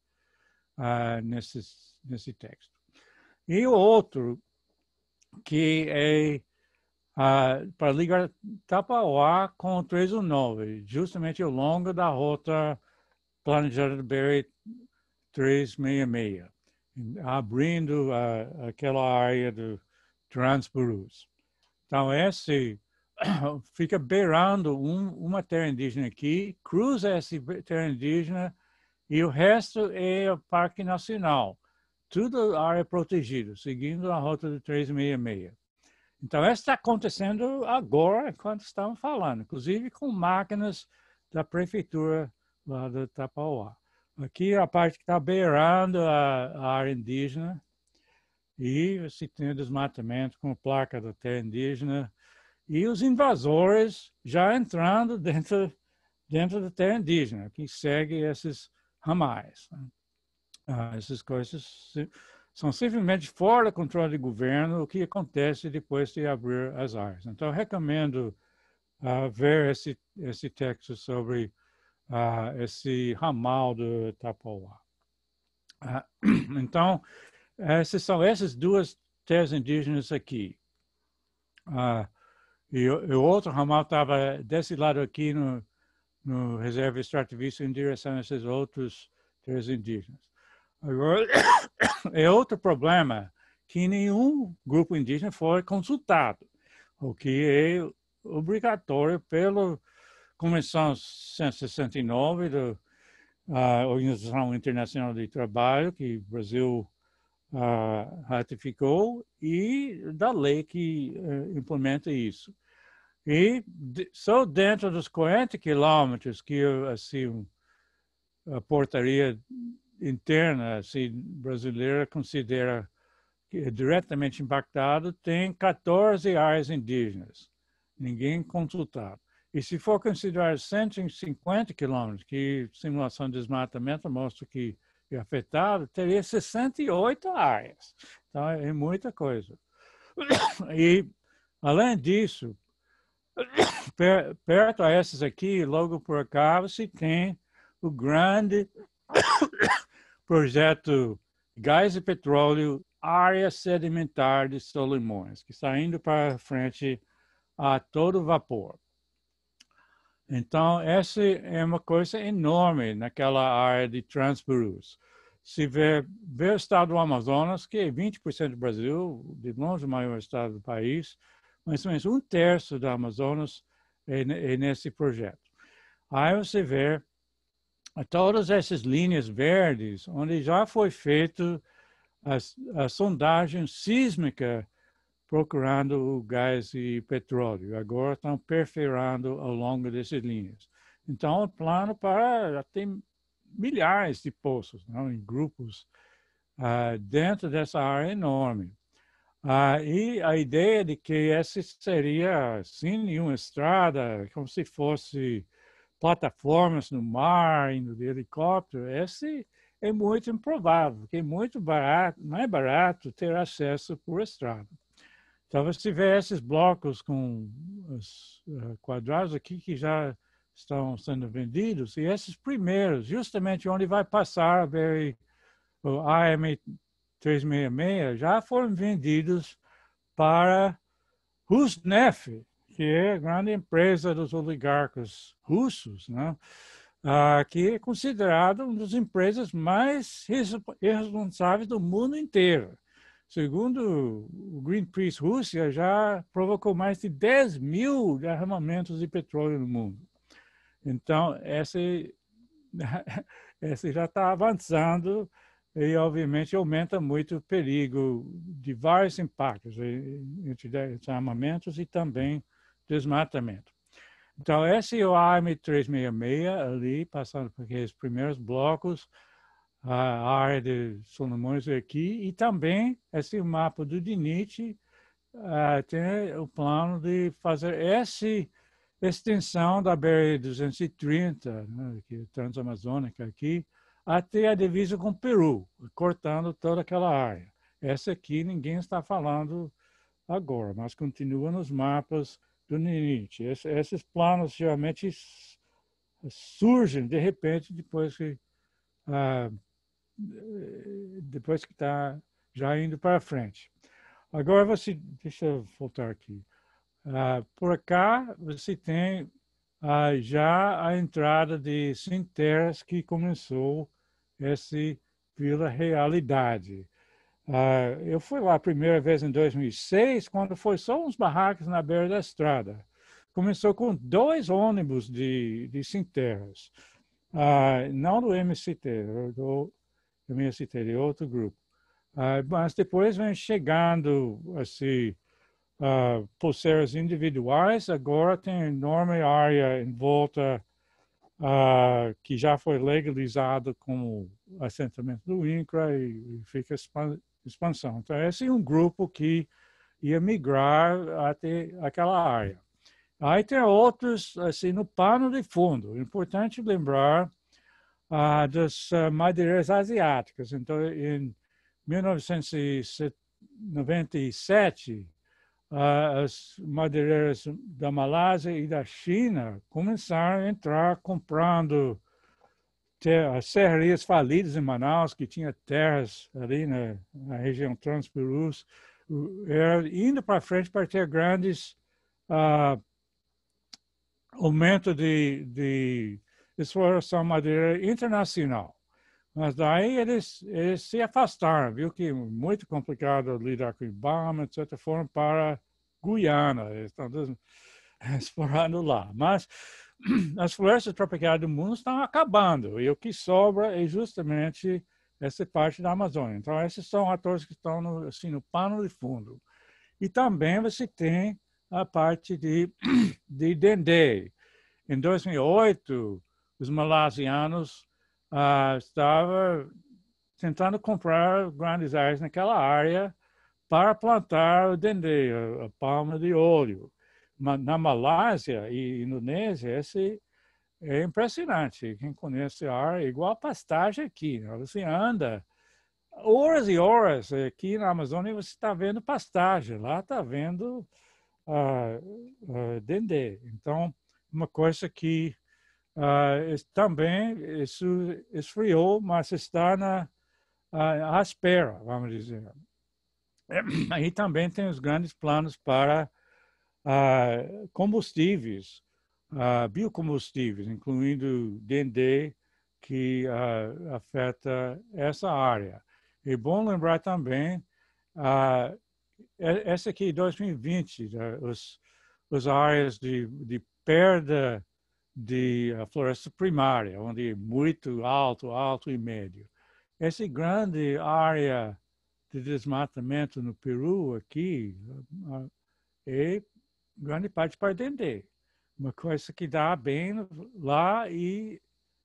texto. E o outro, que é para ligar Tapauá com o 319, justamente ao longo da rota planejada do BR-366, abrindo aquela área do Transpurus. Então, esse fica beirando uma terra indígena aqui, cruza essa terra indígena e o resto é o Parque Nacional. Tudo área protegida, seguindo a rota do 366. Então, isso está acontecendo agora, enquanto estamos falando, inclusive com máquinas da prefeitura lá do Tapauá. Aqui é a parte que está beirando a área indígena e se tem desmatamento com placa da terra indígena e os invasores já entrando dentro da terra indígena, que segue esses ramais. Essas coisas são simplesmente fora do controle do governo, o que acontece depois de abrir as áreas. Então, eu recomendo ver esse texto sobre esse ramal do Tapauá. Então, essas são essas duas terras indígenas aqui. E o outro ramal estava desse lado aqui no reserva extrativista em direção a esses outros terras indígenas. Agora, é outro problema que nenhum grupo indígena foi consultado, o que é obrigatório pela Convenção 169 da Organização Internacional de Trabalho, que o Brasil ratificou, e da lei que implementa isso. E só dentro dos 40 quilômetros que assim, a portaria interna assim, brasileira considera que é diretamente impactado, tem 14 áreas indígenas. Ninguém consultado. E se for considerar 150 quilômetros, que simulação de desmatamento mostra que é afetado, teria 68 áreas. Então, é muita coisa. E, além disso, perto a essas aqui, logo por cá, você tem o grande projeto Gás e Petróleo Área Sedimentar de Solimões, que está indo para frente a todo vapor. Então, essa é uma coisa enorme naquela área de Transpurus. Se vê o estado do Amazonas, que é 20% do Brasil, de longe o maior estado do país, mais ou menos um terço do Amazonas é nesse projeto. Aí você vê todas essas linhas verdes, onde já foi feito a sondagem sísmica procurando o gás e petróleo. Agora estão perfurando ao longo dessas linhas. Então, o plano para ter milhares de poços, não, em grupos dentro dessa área enorme. E a ideia de que essa seria, sem nenhuma estrada, como se fosse plataformas no mar, indo de helicóptero, esse é muito improvável, porque é muito barato, não é barato ter acesso por estrada. Então, você vê esses blocos com os quadrados aqui que já estão sendo vendidos, e esses primeiros, justamente onde vai passar o AM366, já foram vendidos para Rosneft, que é a grande empresa dos oligarcas russos, né? Que é considerada uma das empresas mais responsáveis do mundo inteiro. Segundo o Greenpeace Rússia, já provocou mais de 10 mil derramamentos de petróleo no mundo. Então, essa já está avançando e, obviamente, aumenta muito o perigo de vários impactos entre derramamentos e também desmatamento. Então, esse é o AM366 ali, passando por aqueles primeiros blocos, a área de Solimões aqui, e também esse mapa do DINIT tem o plano de fazer essa extensão da BR-230, né, que é transamazônica aqui, até a divisa com o Peru, cortando toda aquela área. Essa aqui ninguém está falando agora, mas continua nos mapas do DINIT. Esses planos geralmente surgem de repente depois que está já indo para frente. Agora deixa eu voltar aqui. Por cá, você tem já a entrada de sem terras que começou essa Vila Realidade. Eu fui lá a primeira vez em 2006, quando foi só uns barracos na beira da estrada. Começou com 2 ônibus de sem terras, não do MCT, do MST, de outro grupo. Mas depois vem chegando assim, pulseiras individuais, agora tem enorme área em volta que já foi legalizado como assentamento do INCRA e fica expansão. Então, esse é um grupo que ia migrar até aquela área. Aí tem outros, assim, no pano de fundo. Importante lembrar das madeireiras asiáticas. Então, em 1997, as madeireiras da Malásia e da China começaram a entrar comprando as serrarias falidas em Manaus, que tinha terras ali na região Transpirus, indo para frente para ter grandes aumento de exploração madeireira internacional. Mas daí eles se afastaram, viu que é muito complicado lidar com Ibama, etc. Foram para Guiana, eles estão explorando lá. Mas as florestas tropicais do mundo estão acabando, e o que sobra é justamente essa parte da Amazônia. Então, esses são atores que estão no pano de fundo. E também você tem a parte de Dendê. Em 2008, os malaysianos estavam tentando comprar grandes áreas naquela área para plantar o dendê, a palma de óleo. Na Malásia e Indonésia, esse é impressionante. Quem conhece a área é igual a pastagem aqui. Né? Você anda horas e horas aqui na Amazônia, você está vendo pastagem. Lá está vendo dendê. Então, uma coisa que também isso esfriou, mas está à espera, vamos dizer. Aí também tem os grandes planos para combustíveis, biocombustíveis, incluindo dendê, que afeta essa área. É bom lembrar também, essa aqui, 2020, as áreas de perda de floresta primária, onde é muito alto, alto e médio. Essa grande área de desmatamento no Peru aqui é grande parte para dendê. Uma coisa que dá bem lá e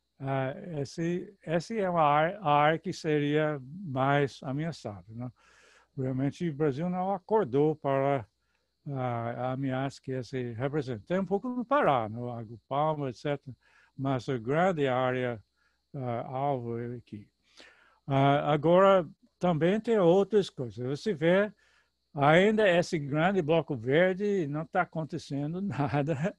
essa é uma área que seria mais ameaçada. Né? Realmente o Brasil não acordou para a ameaça que esse representa. Tem um pouco no Pará, no Lago Palma, etc., mas a grande área alvo é aqui. Agora, também tem outras coisas. Você vê, ainda esse grande bloco verde não está acontecendo nada.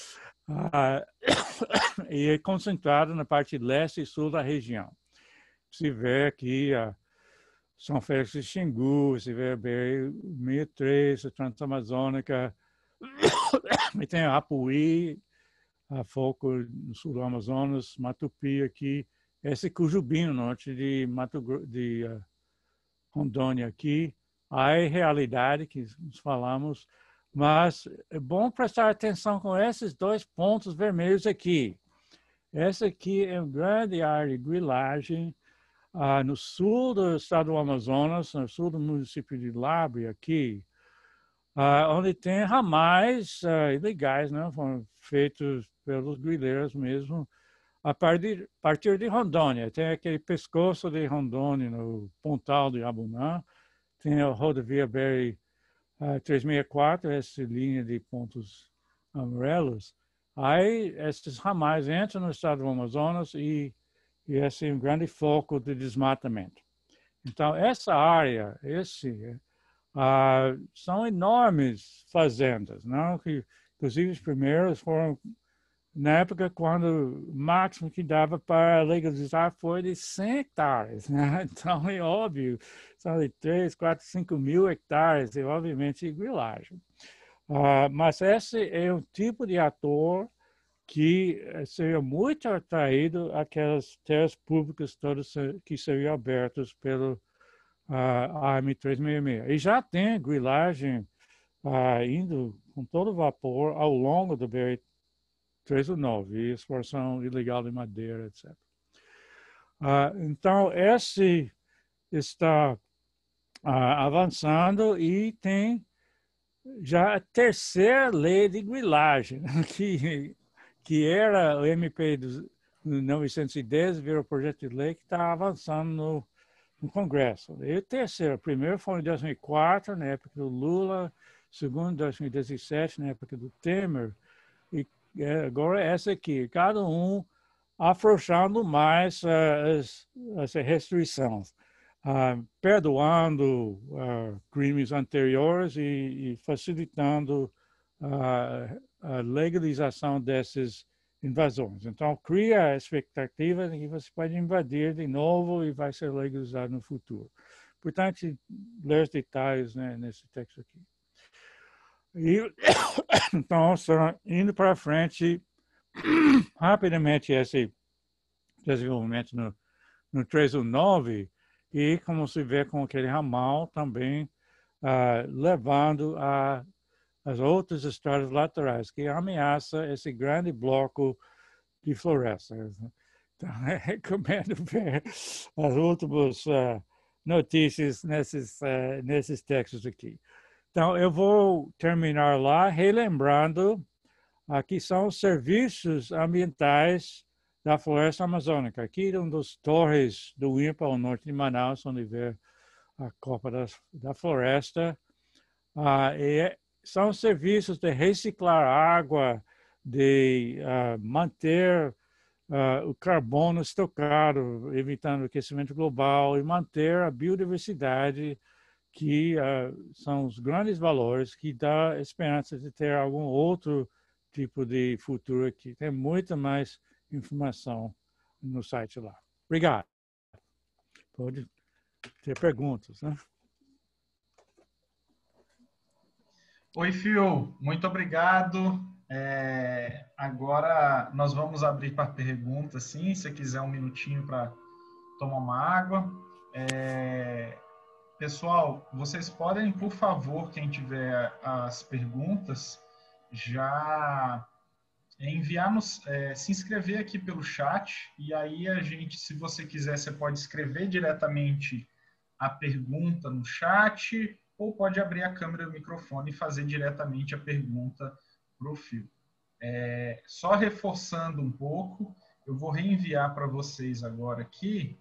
E é concentrado na parte leste e sul da região. Se vê aqui São Félix de Xingu, se vê BR-63, a Transamazônica, e tem Apuí, a Foco no sul do Amazonas, Matupi aqui, esse Cujubim, no norte de Rondônia aqui. Aí é realidade que nos falamos, mas é bom prestar atenção com esses 2 pontos vermelhos aqui. Essa aqui é uma grande área de grilagem no sul do estado do Amazonas, no sul do município de Lábrea, aqui, onde tem ramais ilegais, né, foram feitos pelos grileiros mesmo, a partir de Rondônia. Tem aquele pescoço de Rondônia, no Pontal de Abunã, tem a rodovia BR 364, essa linha de pontos amarelos. Aí, esses ramais entram no estado do Amazonas e esse é um grande foco de desmatamento. Então, essa área, são enormes fazendas, não? Que, inclusive, os primeiros foram na época quando o máximo que dava para legalizar foi de 100 hectares. Né? Então, é óbvio, são de 3, 4, 5 mil hectares, e obviamente grilagem. Mas esse é um tipo de ator que seria muito atraído àquelas terras públicas todas que seriam abertas pelo AM366. E já tem grilagem indo com todo vapor ao longo do BR-319, e exploração ilegal de madeira, etc. Então, esse está avançando e tem já a terceira lei de grilagem, que era o MP 910, virou projeto de lei que está avançando no Congresso. E o terceiro, o primeiro foi em 2004, na época do Lula, o segundo em 2017, na época do Temer, e agora essa aqui, cada um afrouxando mais as restrições, perdoando crimes anteriores e facilitando a legalização dessas invasões. Então, cria a expectativa de que você pode invadir de novo e vai ser legalizado no futuro. Portanto, ler os detalhes, né, nesse texto aqui. E, então, indo para frente, rapidamente esse desenvolvimento no 319 e, como se vê com aquele ramal, também levando as outras estradas laterais, que ameaça esse grande bloco de florestas. Então, recomendo ver as últimas notícias nesses textos aqui. Então, eu vou terminar lá relembrando que são os serviços ambientais da floresta amazônica. Aqui é um dos torres do INPA, ao norte de Manaus, onde vê a copa da floresta. São serviços de reciclar água, de manter o carbono estocado, evitando o aquecimento global e manter a biodiversidade, que são os grandes valores que dá esperança de ter algum outro tipo de futuro aqui. Tem muita mais informação no site lá. Obrigado. Pode ter perguntas, né? Oi, Phil. Muito obrigado. Agora nós vamos abrir para perguntas, sim, se quiser um minutinho para tomar uma água. Pessoal, vocês podem, por favor, quem tiver as perguntas, já se inscrever aqui pelo chat, e aí a gente, se você quiser, você pode escrever diretamente a pergunta no chat, ou pode abrir a câmera e o microfone e fazer diretamente a pergunta para o Phil. Só reforçando um pouco, eu vou reenviar para vocês agora aqui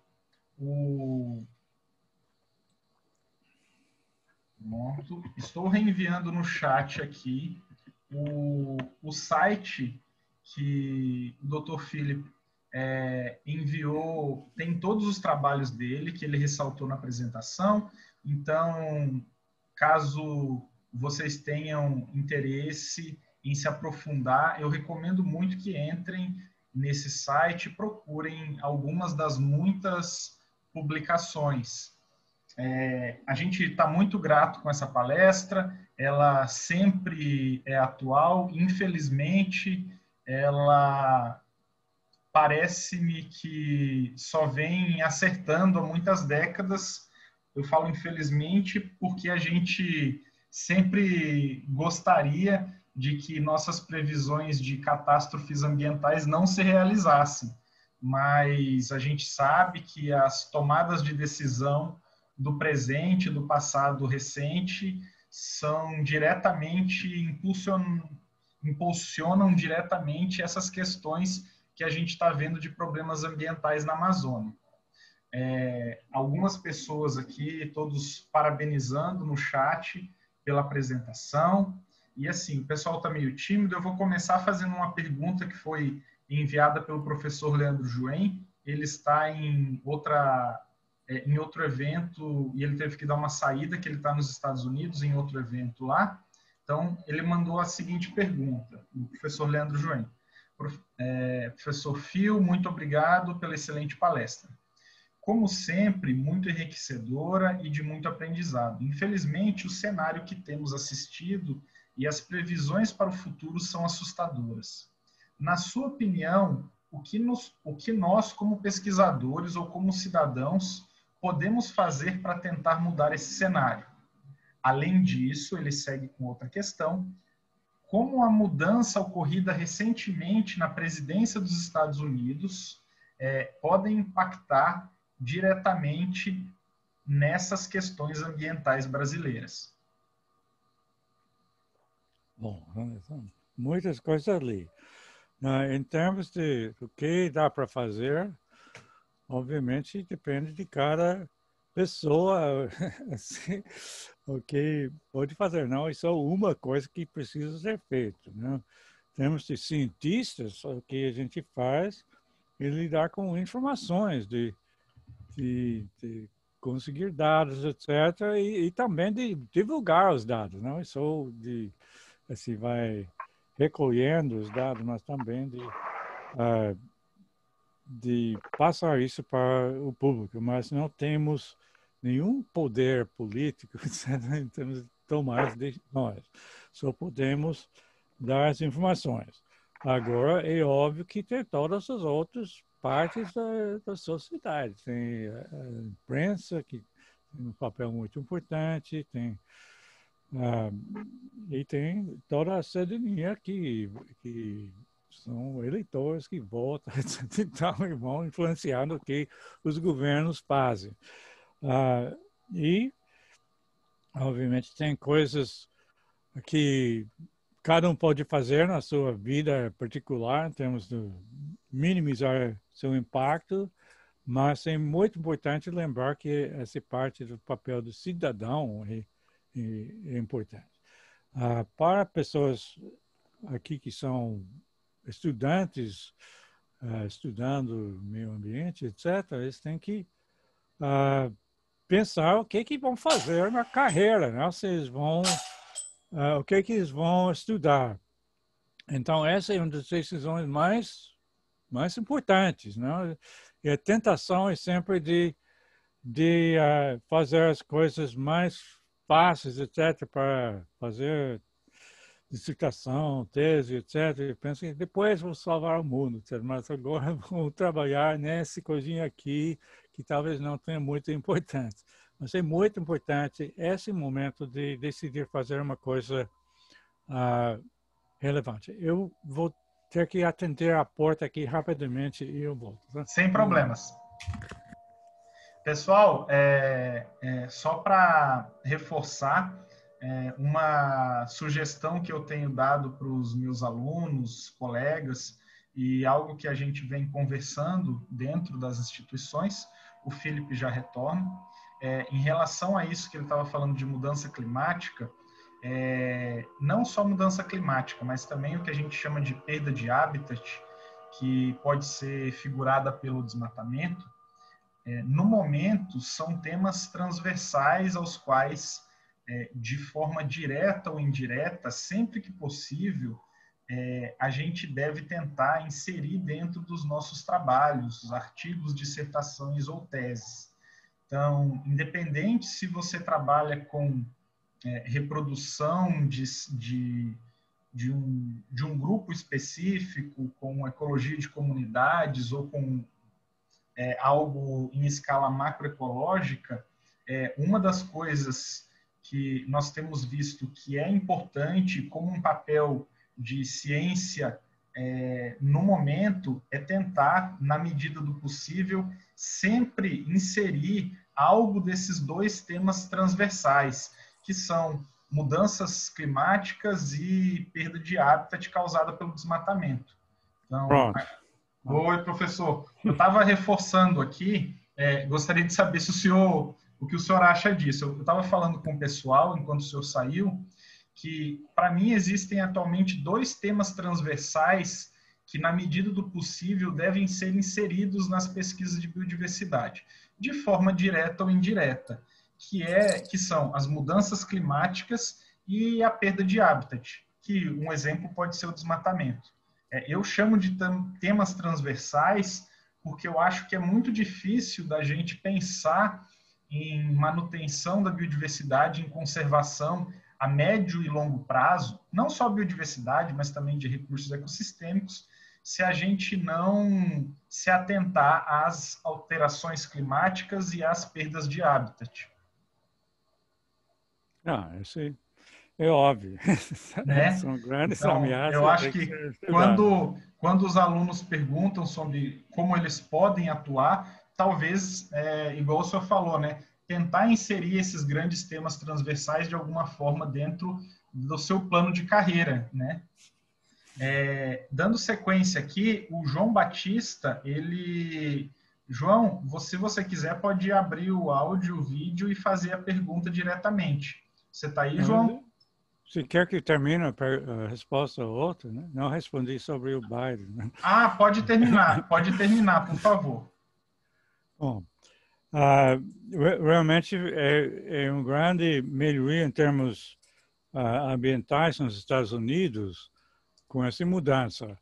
Estou reenviando no chat aqui o site que o Dr. Philip enviou, tem todos os trabalhos dele, que ele ressaltou na apresentação. Então, caso vocês tenham interesse em se aprofundar, eu recomendo muito que entrem nesse site, procurem algumas das muitas publicações. A gente está muito grato com essa palestra, ela sempre é atual, infelizmente, ela parece-me que só vem acertando há muitas décadas. Eu falo infelizmente porque a gente sempre gostaria de que nossas previsões de catástrofes ambientais não se realizassem, mas a gente sabe que as tomadas de decisão do presente, do passado recente, são diretamente, impulsionam diretamente essas questões que a gente está vendo de problemas ambientais na Amazônia. Algumas pessoas aqui, todos parabenizando no chat pela apresentação. E assim, o pessoal está meio tímido, eu vou começar fazendo uma pergunta que foi enviada pelo professor Leandro Joen. Ele está em outro evento e ele teve que dar uma saída, que ele está nos Estados Unidos, em outro evento lá. Então, ele mandou a seguinte pergunta, o professor Leandro Joen. Professor Phil, muito obrigado pela excelente palestra. Como sempre, muito enriquecedora e de muito aprendizado. Infelizmente, o cenário que temos assistido e as previsões para o futuro são assustadoras. Na sua opinião, o que nós, como pesquisadores ou como cidadãos, podemos fazer para tentar mudar esse cenário? Além disso, ele segue com outra questão: como a mudança ocorrida recentemente na presidência dos Estados Unidos podem impactar diretamente nessas questões ambientais brasileiras? Bom, são muitas coisas ali. Em termos de o que dá para fazer, obviamente depende de cada pessoa, assim, o que pode fazer. Não é só uma coisa que precisa ser feita, né? Em termos de cientistas, o que a gente faz é lidar com informações, de conseguir dados, etc., e também de divulgar os dados, não é só de, assim, vai recolhendo os dados, mas também de passar isso para o público, mas não temos nenhum poder político, etc., em termos de tomar as decisões. Só podemos dar as informações. Agora, é óbvio que tem todas as outras partes da sociedade. Tem a imprensa, que tem um papel muito importante, e tem toda a cidadania que são eleitores que votam, etc. Então, e vão influenciando o que os governos fazem. E, obviamente, tem coisas que cada um pode fazer na sua vida particular, em termos de minimizar seu impacto, mas é muito importante lembrar que essa parte do papel do cidadão é importante. Para pessoas aqui que são estudantes, estudando meio ambiente, etc., eles têm que pensar o que vão fazer na carreira, né? Se eles vão, o que eles vão estudar. Então, essa é uma das decisões mais importantes, né? E a tentação é sempre de fazer as coisas mais fáceis, etc., para fazer dissertação, tese, etc. E penso que depois vou salvar o mundo, etc., mas agora vou trabalhar nessa coisinha aqui que talvez não tenha muita importância. Mas é muito importante esse momento de decidir fazer uma coisa relevante. Eu vou ter que atender a porta aqui rapidamente e eu volto. Tá? Sem problemas. Pessoal, só para reforçar, uma sugestão que eu tenho dado para os meus alunos, colegas, e algo que a gente vem conversando dentro das instituições, o Felipe já retorna, em relação a isso que ele estava falando de mudança climática, não só mudança climática, mas também o que a gente chama de perda de habitat, que pode ser figurada pelo desmatamento. No momento, são temas transversais aos quais, de forma direta ou indireta, sempre que possível, a gente deve tentar inserir dentro dos nossos trabalhos, artigos, dissertações ou teses. Então, independente se você trabalha com reprodução de um grupo específico, com ecologia de comunidades ou com algo em escala macroecológica, uma das coisas que nós temos visto que é importante como um papel de ciência no momento é tentar, na medida do possível, sempre inserir algo desses dois temas transversais, que são mudanças climáticas e perda de habitat causada pelo desmatamento. Então, Pronto. oi, professor. Eu estava reforçando aqui, gostaria de saber se o que o senhor acha disso. Eu estava falando com o pessoal, enquanto o senhor saiu, que, para mim, existem atualmente dois temas transversais que, na medida do possível, devem ser inseridos nas pesquisas de biodiversidade, de forma direta ou indireta, que são as mudanças climáticas e a perda de habitat, que um exemplo pode ser o desmatamento. Eu chamo de temas transversais porque eu acho que é muito difícil da gente pensar em manutenção da biodiversidade, em conservação, a médio e longo prazo, não só biodiversidade, mas também de recursos ecossistêmicos, se a gente não se atentar às alterações climáticas e às perdas de habitat. Isso é óbvio. Né? São grandes Então, eu ameaças, acho tem que que ser estudado. quando os alunos perguntam sobre como eles podem atuar, talvez, igual o senhor falou, né, tentar inserir esses grandes temas transversais de alguma forma dentro do seu plano de carreira, né? Dando sequência aqui, o João Batista, ele... João, se você quiser, pode abrir o áudio, o vídeo e fazer a pergunta diretamente. Você está aí, João? Se quer que termine a resposta ou outra, né? Não respondi sobre o Biden. Né? Pode terminar, por favor. Bom, realmente é um grande melhoria em termos ambientais nos Estados Unidos com essa mudança.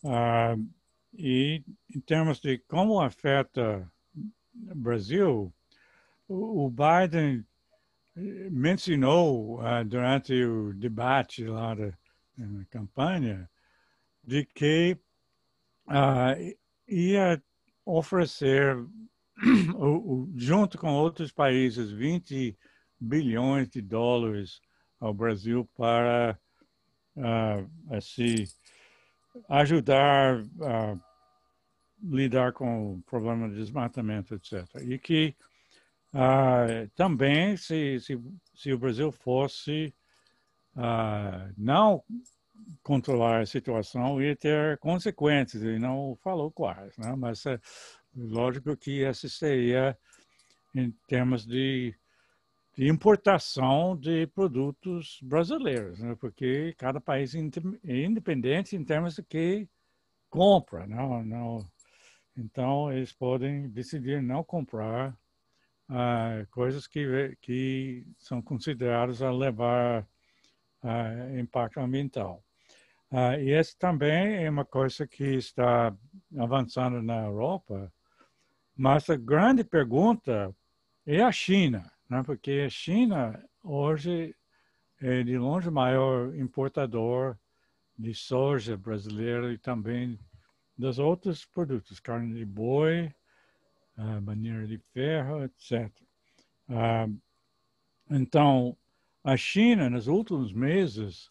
E em termos de como afeta o Brasil, o Biden mencionou durante o debate lá na campanha de que ia oferecer, junto com outros países, 20 bilhões de dólares ao Brasil para assim, ajudar a lidar com o problema de desmatamento, etc. E que também, se o Brasil fosse não controlar a situação, ia ter consequências, e não falou quais, né? Mas lógico que essa seria em termos de importação de produtos brasileiros, né? Porque cada país é independente em termos de que compra, não. Então, eles podem decidir não comprar coisas que são consideradas a levar impacto ambiental. E essa também é uma coisa que está avançando na Europa, mas a grande pergunta é a China, né? Porque a China hoje é de longe o maior importador de soja brasileiro e também dos outros produtos, carne de boi, maneira de ferro, etc. Então, a China, nos últimos meses,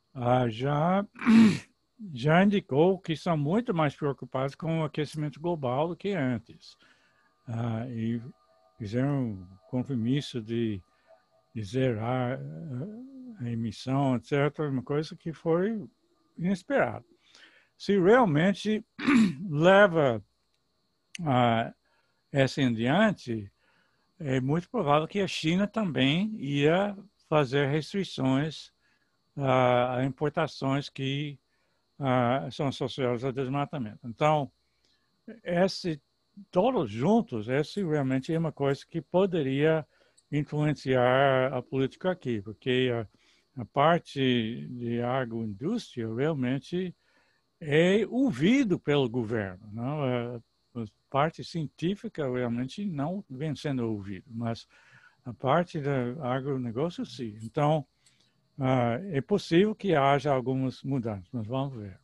já indicou que são muito mais preocupados com o aquecimento global do que antes. E fizeram um compromisso de zerar a emissão, etc., uma coisa que foi inesperada. Se realmente leva essa em diante, é muito provável que a China também ia fazer restrições a importações que são associadas ao desmatamento. Então, todos juntos, esse realmente é uma coisa que poderia influenciar a política aqui, porque a parte de agroindústria realmente é ouvido pelo governo, não? A parte científica realmente não vem sendo ouvida, mas a parte do agronegócio, sim. Então, é possível que haja algumas mudanças, mas vamos ver.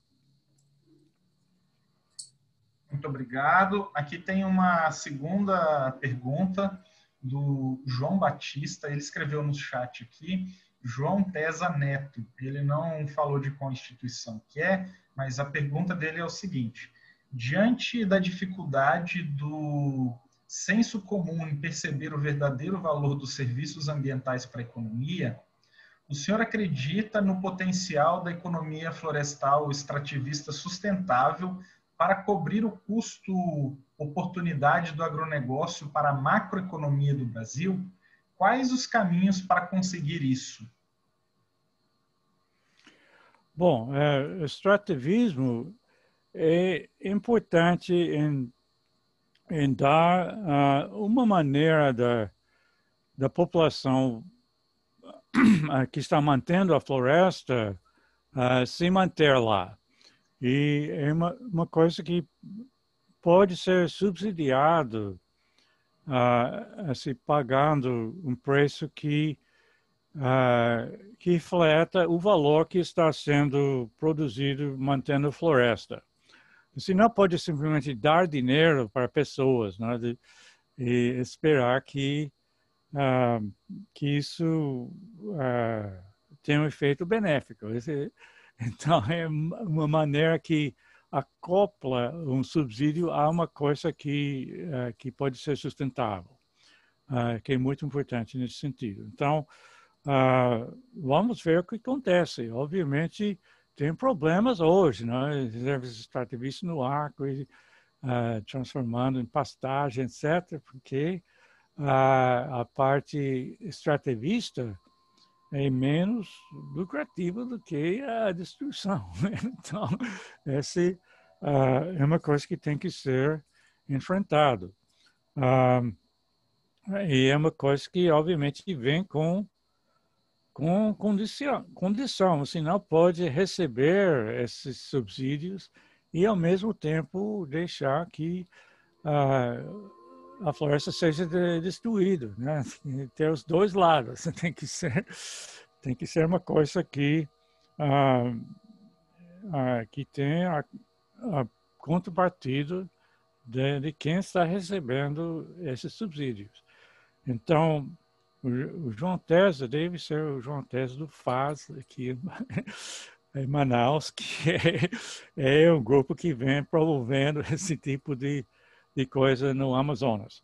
Muito obrigado. Aqui tem uma segunda pergunta do João Batista. Ele escreveu no chat aqui, João Tesa Neto. Ele não falou de qual instituição que é, mas a pergunta dele é o seguinte: diante da dificuldade do senso comum em perceber o verdadeiro valor dos serviços ambientais para a economia, o senhor acredita no potencial da economia florestal extrativista sustentável para cobrir o custo-oportunidade do agronegócio para a macroeconomia do Brasil? Quais os caminhos para conseguir isso? Bom, o extrativismo é importante em dar uma maneira da população que está mantendo a floresta se manter lá. E é uma coisa que pode ser subsidiado, se pagando um preço que que reflete o valor que está sendo produzido mantendo a floresta. Você não pode simplesmente dar dinheiro para pessoas, né, e esperar que isso tenha um efeito benéfico. Então, é uma maneira que acopla um subsídio a uma coisa que pode ser sustentável, que é muito importante nesse sentido. Então, vamos ver o que acontece. Obviamente, tem problemas hoje, né? Reservas extrativistas no Acre, transformando em pastagem, etc., porque a parte extrativista é menos lucrativa do que a destruição. Então, essa é uma coisa que tem que ser enfrentado. E é uma coisa que, obviamente, vem com condição. Você não pode receber esses subsídios e, ao mesmo tempo, deixar que a floresta seja destruída, né? Ter os dois lados. Tem que ser uma coisa que tenha a contrapartida de quem está recebendo esses subsídios. Então, o João Tesa deve ser o João Tesa do FAS aqui em Manaus, que é um grupo que vem promovendo esse tipo de coisa no Amazonas.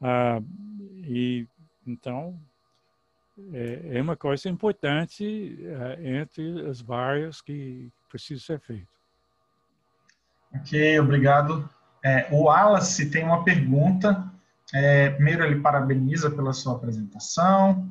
E então é uma coisa importante entre os vários que precisa ser feito. Ok, obrigado. O Wallace tem uma pergunta. Primeiro, ele parabeniza pela sua apresentação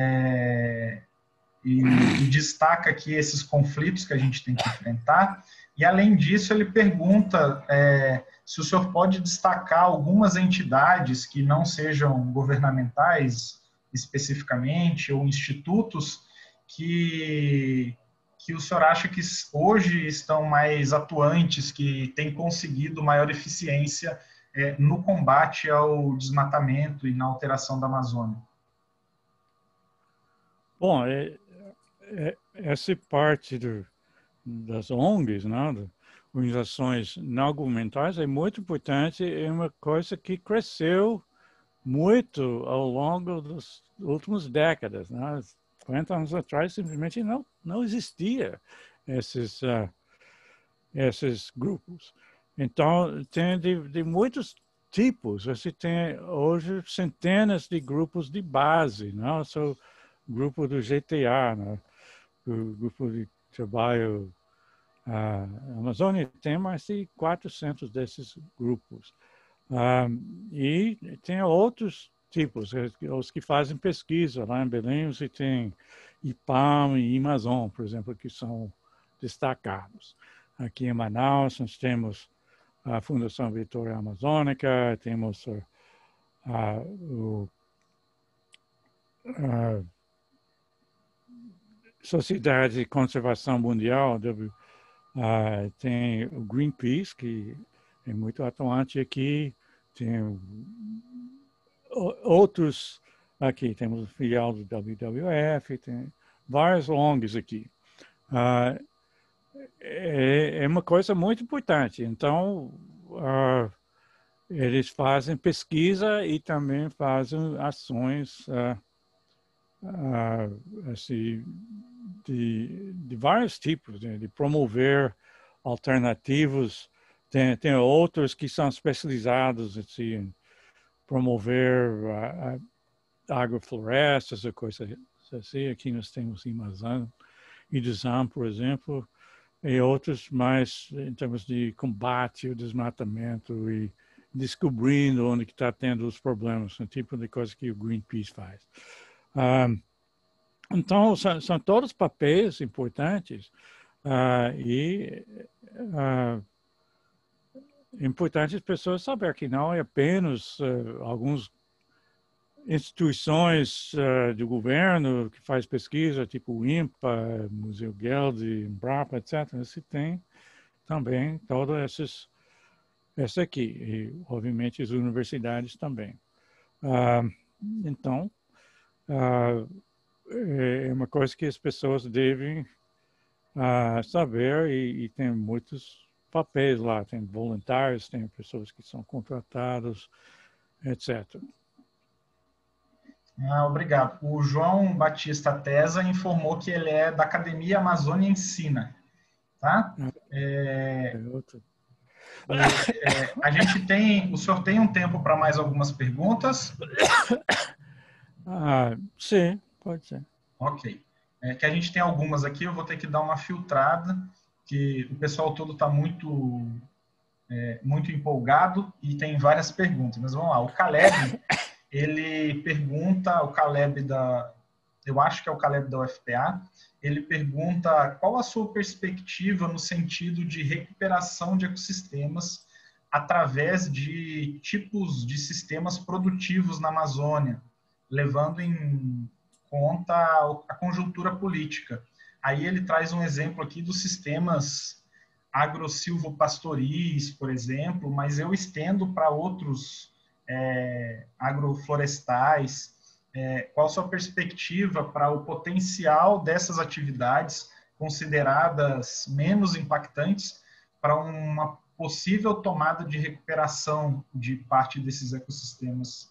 e destaca aqui esses conflitos que a gente tem que enfrentar. E, além disso, ele pergunta se o senhor pode destacar algumas entidades que não sejam governamentais especificamente, ou institutos que o senhor acha que hoje estão mais atuantes, que têm conseguido maior eficiência no combate ao desmatamento e na alteração da Amazônia? Bom, essa parte das ONGs, né, organizações não governamentais, é muito importante, é uma coisa que cresceu muito ao longo das últimas décadas. Né? 50 anos atrás, simplesmente não existia esses grupos. Então, tem de muitos tipos. Você tem hoje centenas de grupos de base, não? O grupo do GTA, né? O grupo de trabalho Amazônia tem mais de 400 desses grupos. E tem outros tipos, os que fazem pesquisa. Lá em Belém você tem IPAM e Amazon, por exemplo, que são destacados. Aqui em Manaus nós temos a Fundação Vitória Amazônica, temos a Sociedade de Conservação Mundial, tem o Greenpeace, que é muito atuante aqui, tem outros aqui, temos o filial do WWF, tem várias ONGs aqui. É uma coisa muito importante. Então, eles fazem pesquisa e também fazem ações assim, de vários tipos, né? De promover alternativos. Tem outros que são especializados assim, em promover agroflorestas ou coisas assim. Aqui nós temos Imazan e Dizam, por exemplo, e outros mais em termos de combate ao desmatamento e descobrindo onde que está tendo os problemas, o tipo de coisa que o Greenpeace faz. Então, são todos papéis importantes e é importante as pessoas saberem que não é apenas algumas instituições do governo que faz pesquisa, tipo o INPA, Museu Geld, Embrapa, etc. Você tem também todas essa aqui, e obviamente as universidades também. Então, é uma coisa que as pessoas devem saber e tem muitos papéis lá, tem voluntários, tem pessoas que são contratadas, etc. Obrigado. O João Batista Tesa informou que ele é da Academia Amazônia Ensina, tá? A gente tem, o senhor tem um tempo para mais algumas perguntas? Sim, pode ser. Ok. Que a gente tem algumas aqui, eu vou ter que dar uma filtrada, que o pessoal todo está muito empolgado e tem várias perguntas. Mas vamos lá. O Caleb, ele pergunta, eu acho que é o Caleb da UFPA, ele pergunta qual a sua perspectiva no sentido de recuperação de ecossistemas através de tipos de sistemas produtivos na Amazônia, levando em conta a conjuntura política. Aí ele traz um exemplo aqui dos sistemas agro-silvopastoris, por exemplo, mas eu estendo para outros agroflorestais. Qual a sua perspectiva para o potencial dessas atividades consideradas menos impactantes para uma possível tomada de recuperação de parte desses ecossistemas?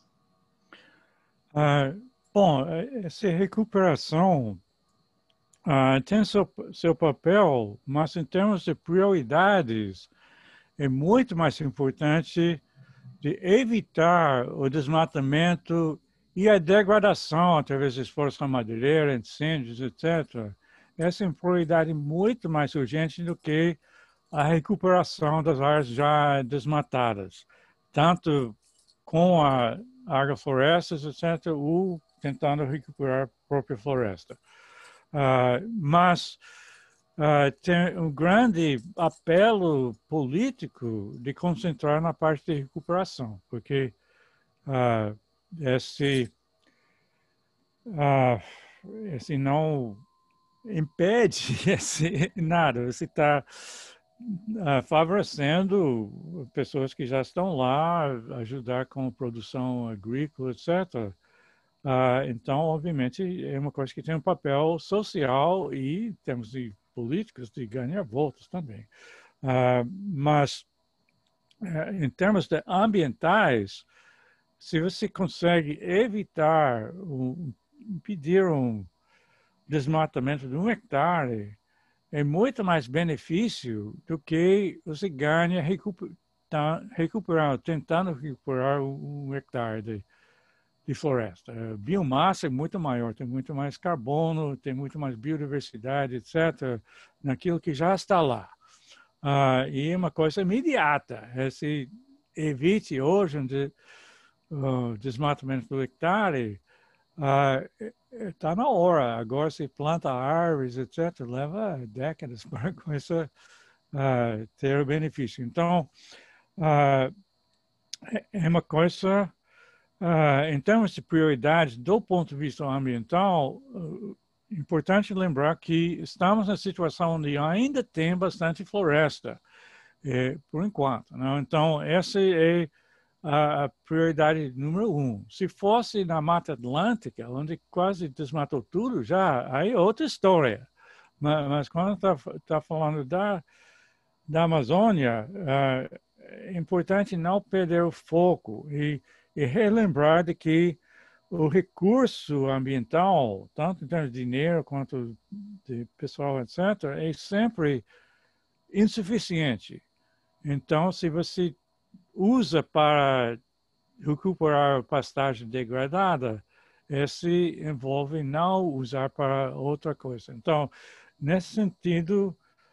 Bom, essa recuperação tem seu papel, mas em termos de prioridades, é muito mais importante de evitar o desmatamento e a degradação através de exploração madeireira, incêndios, etc. Essa é uma prioridade muito mais urgente do que a recuperação das áreas já desmatadas, tanto com a agroflorestas, etc., ou tentando recuperar a própria floresta. Mas tem um grande apelo político de concentrar na parte de recuperação, porque esse não impede nada. Você está favorecendo pessoas que já estão lá, ajudar com a produção agrícola, etc. Então, obviamente, é uma coisa que tem um papel social e temos de políticos de ganhar votos também. Mas, em termos de ambientais, se você consegue evitar, impedir um desmatamento de 1 hectare, é muito mais benefício do que você ganha tentando recuperar 1 hectare de floresta. A biomassa é muito maior, tem muito mais carbono, tem muito mais biodiversidade, etc., naquilo que já está lá. E é uma coisa imediata. Se evite hoje o desmatamento do hectare, está na hora. Agora se planta árvores, etc., leva décadas para começar a ter o benefício. Então, é uma coisa... em termos de prioridades do ponto de vista ambiental, é importante lembrar que estamos na situação onde ainda tem bastante floresta, por enquanto. Não? Então, essa é a prioridade número 1. Se fosse na Mata Atlântica, onde quase desmatou tudo já, aí é outra história. Mas quando está falando da Amazônia, é importante não perder o foco e relembrar de que o recurso ambiental, tanto em termos de dinheiro quanto de pessoal, etc., é sempre insuficiente. Então, se você usa para recuperar pastagem degradada, esse envolve não usar para outra coisa. Então, nesse sentido,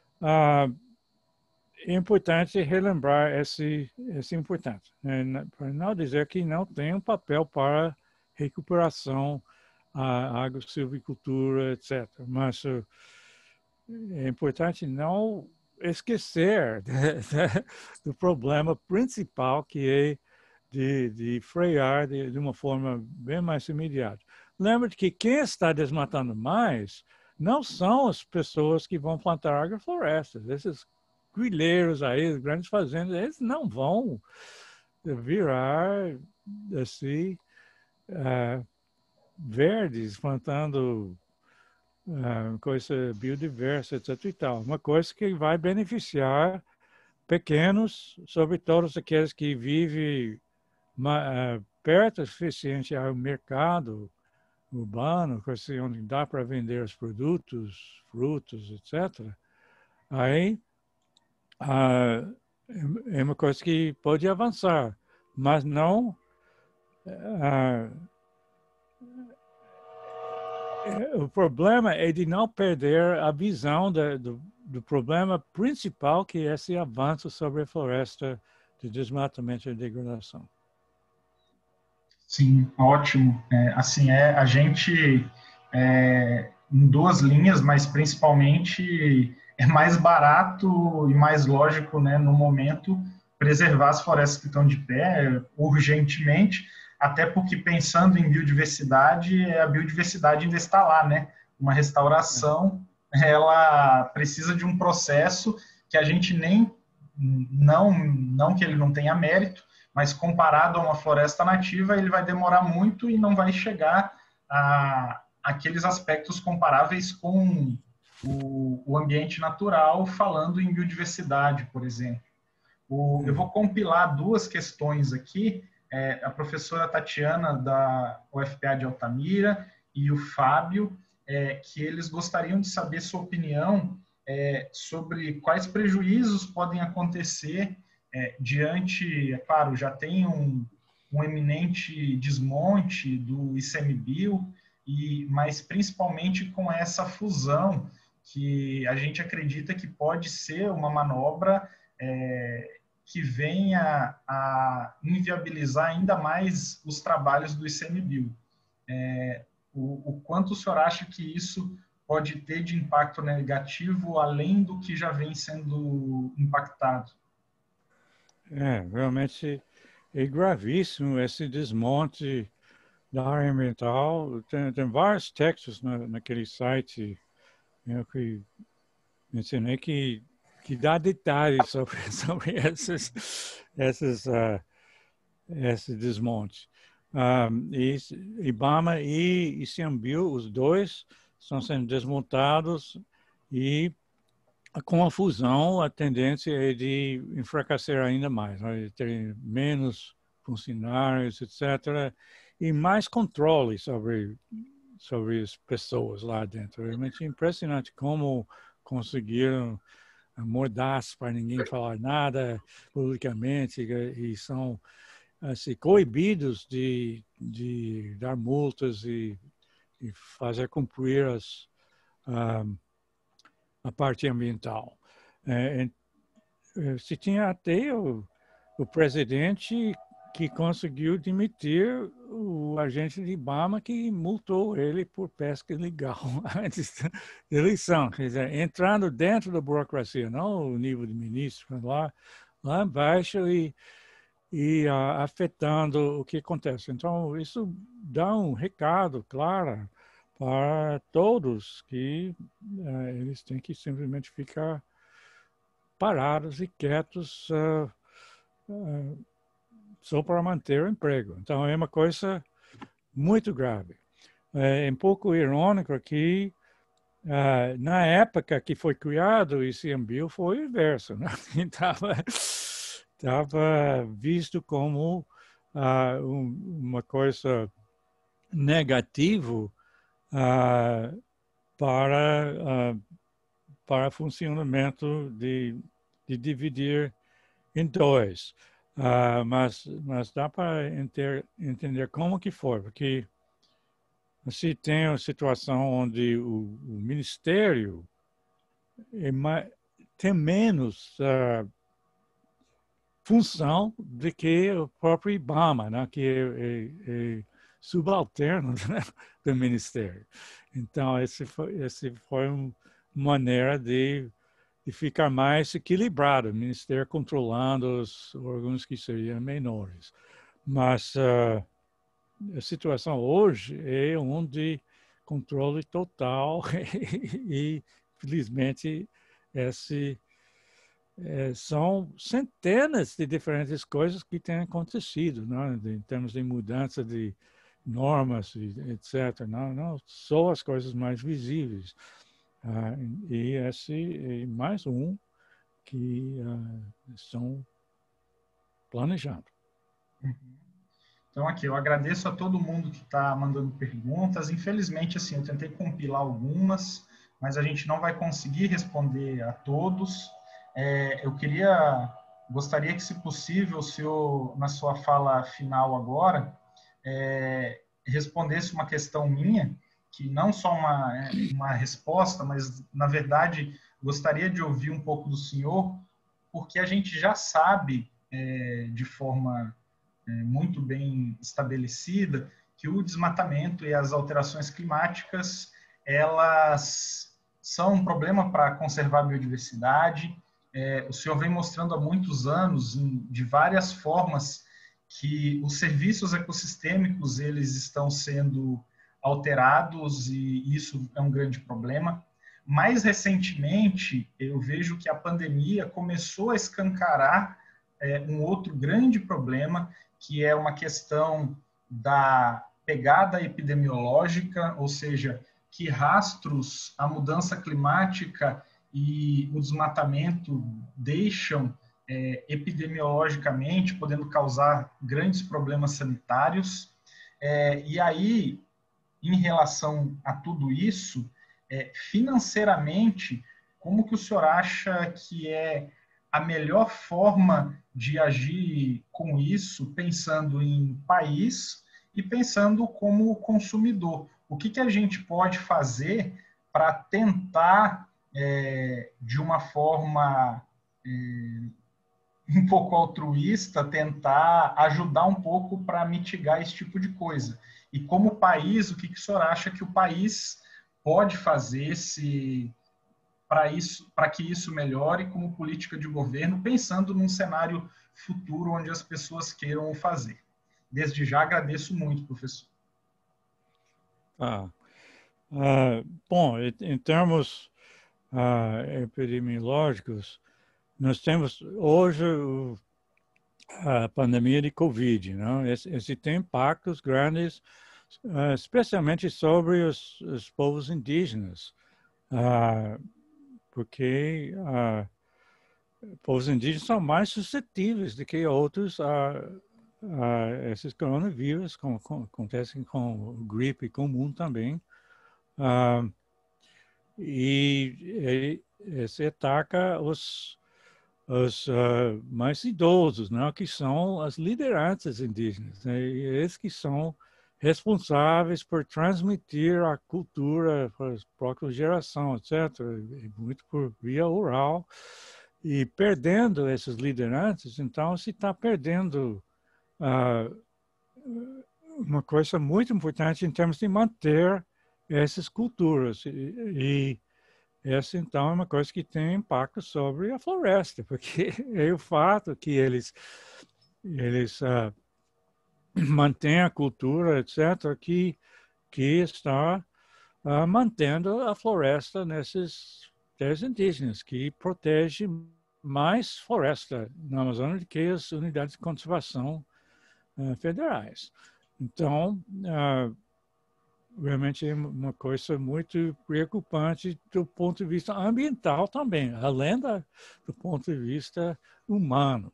é importante relembrar esse importante, né? Para não dizer que não tem um papel para recuperação, agro-silvicultura, etc. Mas é importante não esquecer do problema principal, que é de frear de uma forma bem mais imediata. Lembre-se que quem está desmatando mais não são as pessoas que vão plantar agroflorestas. Esses grileiros aí, grandes fazendas, eles não vão virar assim verdes, plantando coisa biodiversa, etc. e tal. Uma coisa que vai beneficiar pequenos, sobretudo aqueles que vivem perto o suficiente ao mercado urbano, onde dá para vender os produtos, frutos, etc. Aí é uma coisa que pode avançar, mas não o problema é de não perder a visão do problema principal, que é esse avanço sobre a floresta de desmatamento e degradação. Sim, ótimo. Assim, a gente, em duas linhas, mas principalmente é mais barato e mais lógico, né, no momento, preservar as florestas que estão de pé urgentemente, até porque pensando em biodiversidade, a biodiversidade ainda está lá, né? Uma restauração, ela precisa de um processo que a gente nem, não que ele não tenha mérito, mas comparado a uma floresta nativa, ele vai demorar muito e não vai chegar a aqueles aspectos comparáveis com o ambiente natural, falando em biodiversidade, por exemplo. Eu vou compilar duas questões aqui, a professora Tatiana, da UFPA de Altamira, e o Fábio, que eles gostariam de saber sua opinião sobre quais prejuízos podem acontecer diante, é claro, já tem um eminente desmonte do ICMBio, mas principalmente com essa fusão que a gente acredita que pode ser uma manobra que venha a inviabilizar ainda mais os trabalhos do ICMBio. O quanto o senhor acha que isso pode ter de impacto negativo além do que já vem sendo impactado? Realmente é gravíssimo esse desmonte da área ambiental. Tem vários textos naquele site que mencionei que dá detalhes sobre esse desmonte. IBAMA e ICMBio, os dois, estão sendo desmontados e com a fusão, a tendência é de enfraquecer ainda mais, né? Ter menos funcionários, etc., e mais controle sobre as pessoas lá dentro. É realmente impressionante como conseguiram mordaz para ninguém falar nada publicamente e são assim, coibidos de dar multas e fazer cumprir a parte ambiental. Se tinha até o presidente que conseguiu demitir o agente de IBAMA que multou ele por pesca ilegal antes da eleição. Quer dizer, entrando dentro da burocracia, não o nível de ministro, lá embaixo e afetando o que acontece. Então, isso dá um recado claro para todos que eles têm que simplesmente ficar parados e quietos só para manter o emprego. Então, é uma coisa muito grave. É um pouco irônico que, na época que foi criado o ICMBio, foi o inverso. Né? Estava visto como uma coisa negativa para funcionamento de dividir em dois. Mas dá para entender como que foi, porque se tem uma situação onde o Ministério tem menos função do que o próprio IBAMA, né, que é subalterno, né, do Ministério. Então, esse foi uma maneira de ficar mais equilibrado, o Ministério controlando os órgãos que seriam menores. Mas a situação hoje é um de controle total e, felizmente, são centenas de diferentes coisas que têm acontecido, né? Em termos de mudança de normas, etc. Não só as coisas mais visíveis. E esse é mais um que estão planejando. Então, aqui, eu agradeço a todo mundo que está mandando perguntas. Infelizmente, assim, eu tentei compilar algumas, mas a gente não vai conseguir responder a todos. Gostaria que, se possível, o senhor, na sua fala final agora, respondesse uma questão minha, que não só uma resposta, mas, na verdade, gostaria de ouvir um pouco do senhor, porque a gente já sabe, de forma muito bem estabelecida, que o desmatamento e as alterações climáticas, elas são um problema para conservar a biodiversidade. O senhor vem mostrando há muitos anos, de várias formas, que os serviços ecossistêmicos eles estão sendo alterados e isso é um grande problema. Mais recentemente, eu vejo que a pandemia começou a escancarar um outro grande problema, que é uma questão da pegada epidemiológica, ou seja, que rastros a mudança climática e o desmatamento deixam epidemiologicamente, podendo causar grandes problemas sanitários. E aí, em relação a tudo isso, financeiramente, como que o senhor acha que é a melhor forma de agir com isso, pensando em país e pensando como consumidor? O que a gente pode fazer para tentar, de uma forma um pouco altruísta, tentar ajudar um pouco para mitigar esse tipo de coisa? E como país, o que o senhor acha que o país pode fazer para que isso melhore como política de governo, pensando num cenário futuro onde as pessoas queiram fazer? Desde já agradeço muito, professor. Bom, em termos epidemiológicos, nós temos hoje a pandemia de Covid, não? Esse tem impactos grandes, especialmente sobre os povos indígenas, porque povos indígenas são mais suscetíveis do que outros a esses coronavírus, como acontecem com gripe comum também. E se ataca os mais idosos, né, que são as lideranças indígenas, né, e eles que são responsáveis por transmitir a cultura para as próximas gerações, etc., muito por via oral. E perdendo essas lideranças, então se está perdendo uma coisa muito importante em termos de manter essas culturas. E essa, então, é uma coisa que tem impacto sobre a floresta, porque é o fato que eles mantêm a cultura, etc., que está mantendo a floresta nesses terras indígenas, que protege mais floresta na Amazônia do que as unidades de conservação federais. Então, realmente é uma coisa muito preocupante do ponto de vista ambiental também, além do ponto de vista humano.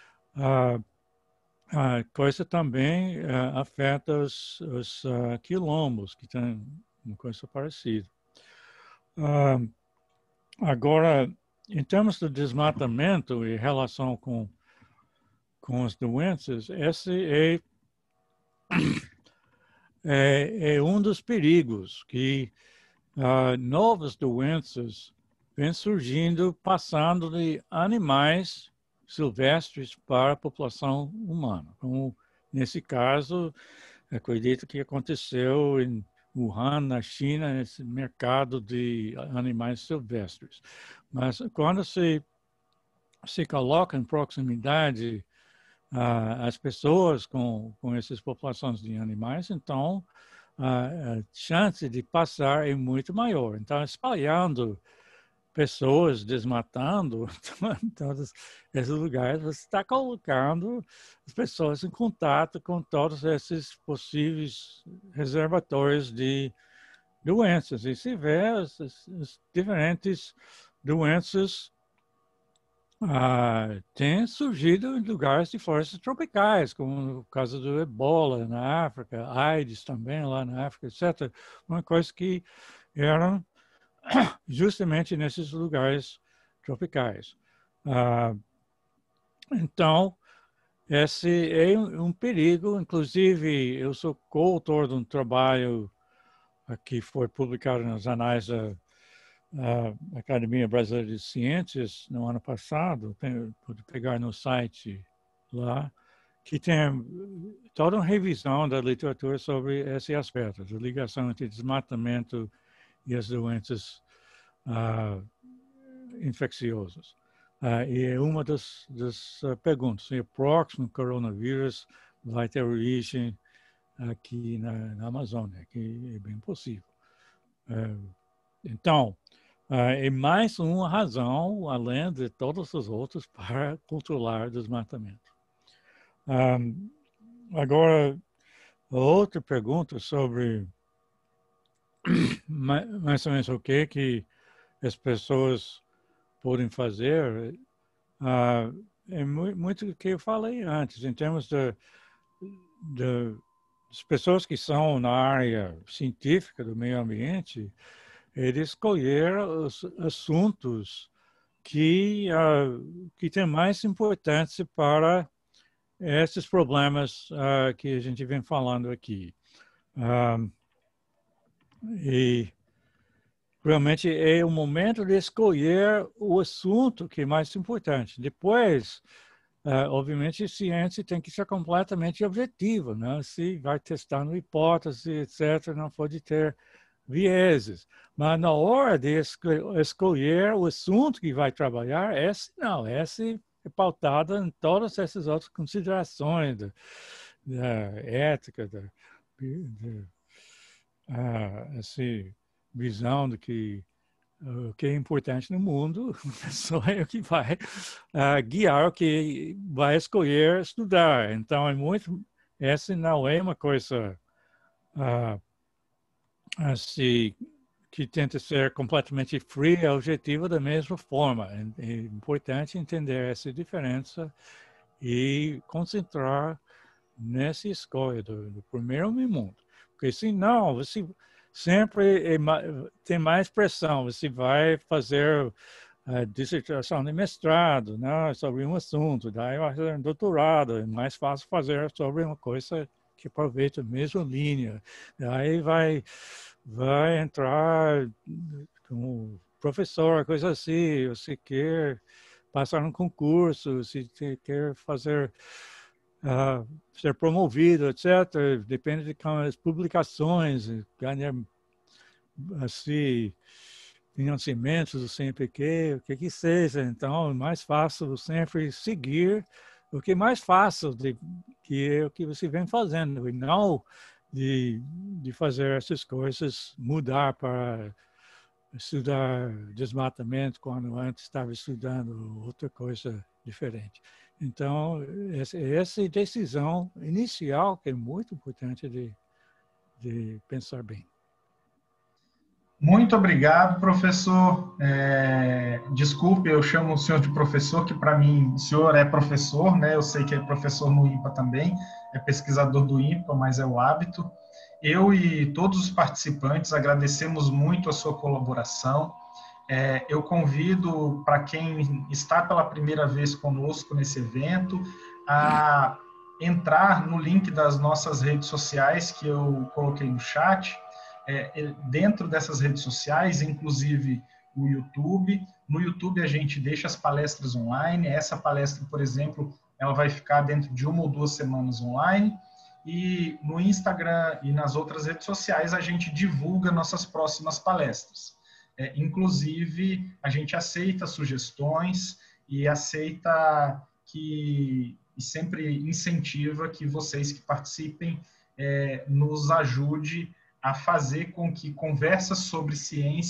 A coisa também afeta os quilombos, que tem uma coisa parecida. Agora, em termos do desmatamento em relação com as doenças, esse é um dos perigos que novas doenças vêm surgindo, passando de animais silvestres para a população humana. Como nesse caso, acredito que aconteceu em Wuhan, na China, esse mercado de animais silvestres. Mas quando se coloca em proximidade as pessoas com essas populações de animais, então a chance de passar é muito maior. Então, espalhando pessoas desmatando todos esses lugares, você está colocando as pessoas em contato com todos esses possíveis reservatórios de doenças. E se vê as diferentes doenças têm surgido em lugares de florestas tropicais, como no caso do Ebola na África, AIDS também lá na África, etc. Uma coisa que eram justamente nesses lugares tropicais. Então, esse é um perigo. Inclusive, eu sou coautor de um trabalho que foi publicado nos Anais da Academia Brasileira de Ciências no ano passado. Pode pegar no site lá, que tem toda uma revisão da literatura sobre esse aspecto, da ligação entre desmatamento e as doenças infecciosas. E uma das perguntas, o próximo coronavírus vai ter origem aqui na Amazônia, que é bem possível. Então, é mais uma razão, além de todas as outras, para controlar o desmatamento. Agora, outra pergunta sobre mais ou menos o que as pessoas podem fazer, é muito o que eu falei antes, em termos das pessoas que são na área científica do meio ambiente, de escolher os assuntos que têm mais importância para esses problemas que a gente vem falando aqui. E realmente é o momento de escolher o assunto que é mais importante. Depois, obviamente, a ciência tem que ser completamente objetiva, né? Se vai testando hipóteses, etc., não pode ter vieses. Mas na hora de escolher o assunto que vai trabalhar, esse é pautada em todas essas outras considerações da ética, essa visão de que o que é importante no mundo só é o que vai guiar o que vai escolher estudar. Então, essa não é uma coisa assim, que tenta ser completamente fria e objetiva da mesma forma. É importante entender essa diferença e concentrar nessa escolha do primeiro mundo. Porque senão, você sempre tem mais pressão. Você vai fazer a dissertação de mestrado, né, sobre um assunto, daí vai fazer um doutorado. É mais fácil fazer sobre uma coisa que aproveita a mesma linha. Daí vai entrar como professor, coisa assim. Você quer passar um concurso, se quer fazer ser promovido, etc. Depende de como as publicações, ganhar assim, financiamentos do CNPq, o que seja. Então, é mais fácil sempre seguir o que é mais fácil, que é o que você vem fazendo, e não de fazer essas coisas, mudar para estudar desmatamento, quando antes estava estudando outra coisa diferente. Então, essa decisão inicial que é muito importante de pensar bem. Muito obrigado, professor. Desculpe, eu chamo o senhor de professor, que para mim o senhor é professor, né? Eu sei que é professor no INPA também, é pesquisador do INPA, mas é o hábito. Eu e todos os participantes agradecemos muito a sua colaboração. Eu convido para quem está pela primeira vez conosco nesse evento a entrar no link das nossas redes sociais que eu coloquei no chat. Dentro dessas redes sociais, inclusive o YouTube. No YouTube a gente deixa as palestras online. Essa palestra, por exemplo, ela vai ficar dentro de 1 ou 2 semanas online. E no Instagram e nas outras redes sociais a gente divulga nossas próximas palestras. Inclusive, a gente aceita sugestões e aceita e sempre incentiva que vocês que participem nos ajude a fazer com que conversas sobre ciência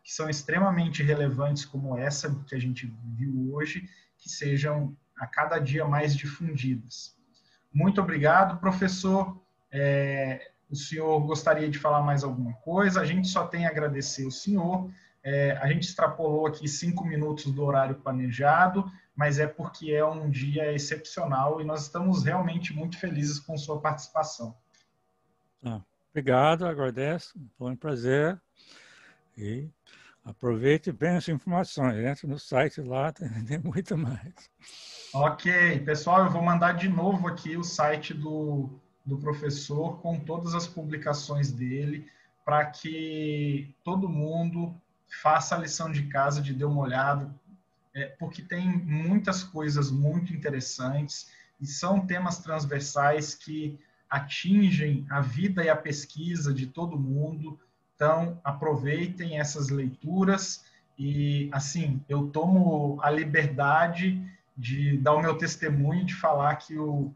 que são extremamente relevantes, como essa que a gente viu hoje, que sejam a cada dia mais difundidas. Muito obrigado, professor. O senhor gostaria de falar mais alguma coisa? A gente só tem a agradecer o senhor. A gente extrapolou aqui 5 minutos do horário planejado, mas é porque é um dia excepcional e nós estamos realmente muito felizes com sua participação. Obrigado, agradeço. Foi um prazer. E aproveite bem as informações. Entre no site lá, tem muito mais. Ok, pessoal, eu vou mandar de novo aqui o site do professor com todas as publicações dele, para que todo mundo faça a lição de casa de dar uma olhada, porque tem muitas coisas muito interessantes e são temas transversais que atingem a vida e a pesquisa de todo mundo. Então, aproveitem essas leituras e, assim, eu tomo a liberdade de dar o meu testemunho, de falar que o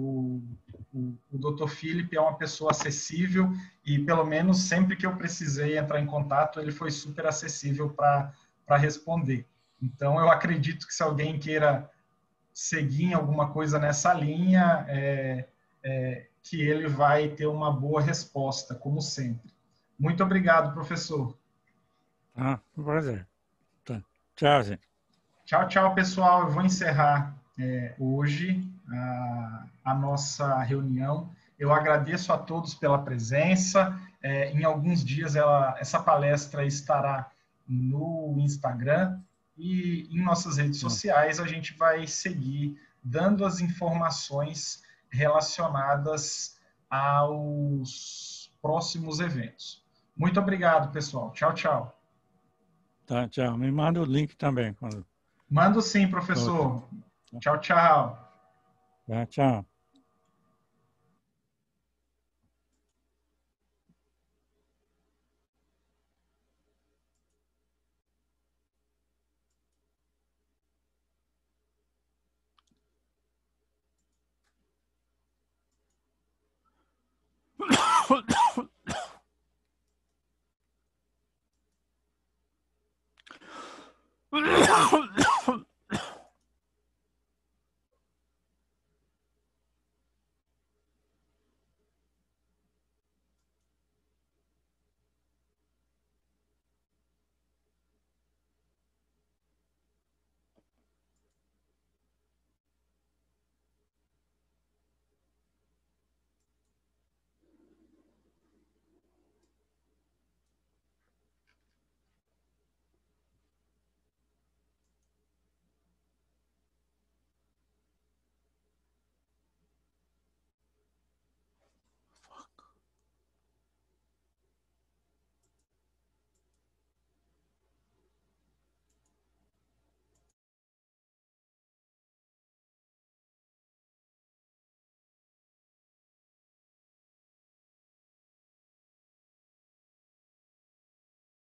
Dr. Felipe é uma pessoa acessível e, pelo menos, sempre que eu precisei entrar em contato, ele foi super acessível para responder. Então, eu acredito que se alguém queira seguir em alguma coisa nessa linha, que ele vai ter uma boa resposta, como sempre. Muito obrigado, professor. Um prazer. Tá. Tchau, gente. Tchau, tchau, pessoal. Eu vou encerrar hoje a nossa reunião. Eu agradeço a todos pela presença. Em alguns dias essa palestra estará no Instagram e em nossas redes sociais a gente vai seguir dando as informações relacionadas aos próximos eventos. Muito obrigado, pessoal. Tchau, tchau. Tá, tchau. Me manda o link também. Mando sim, professor. Tchau, tchau. Tá, tchau.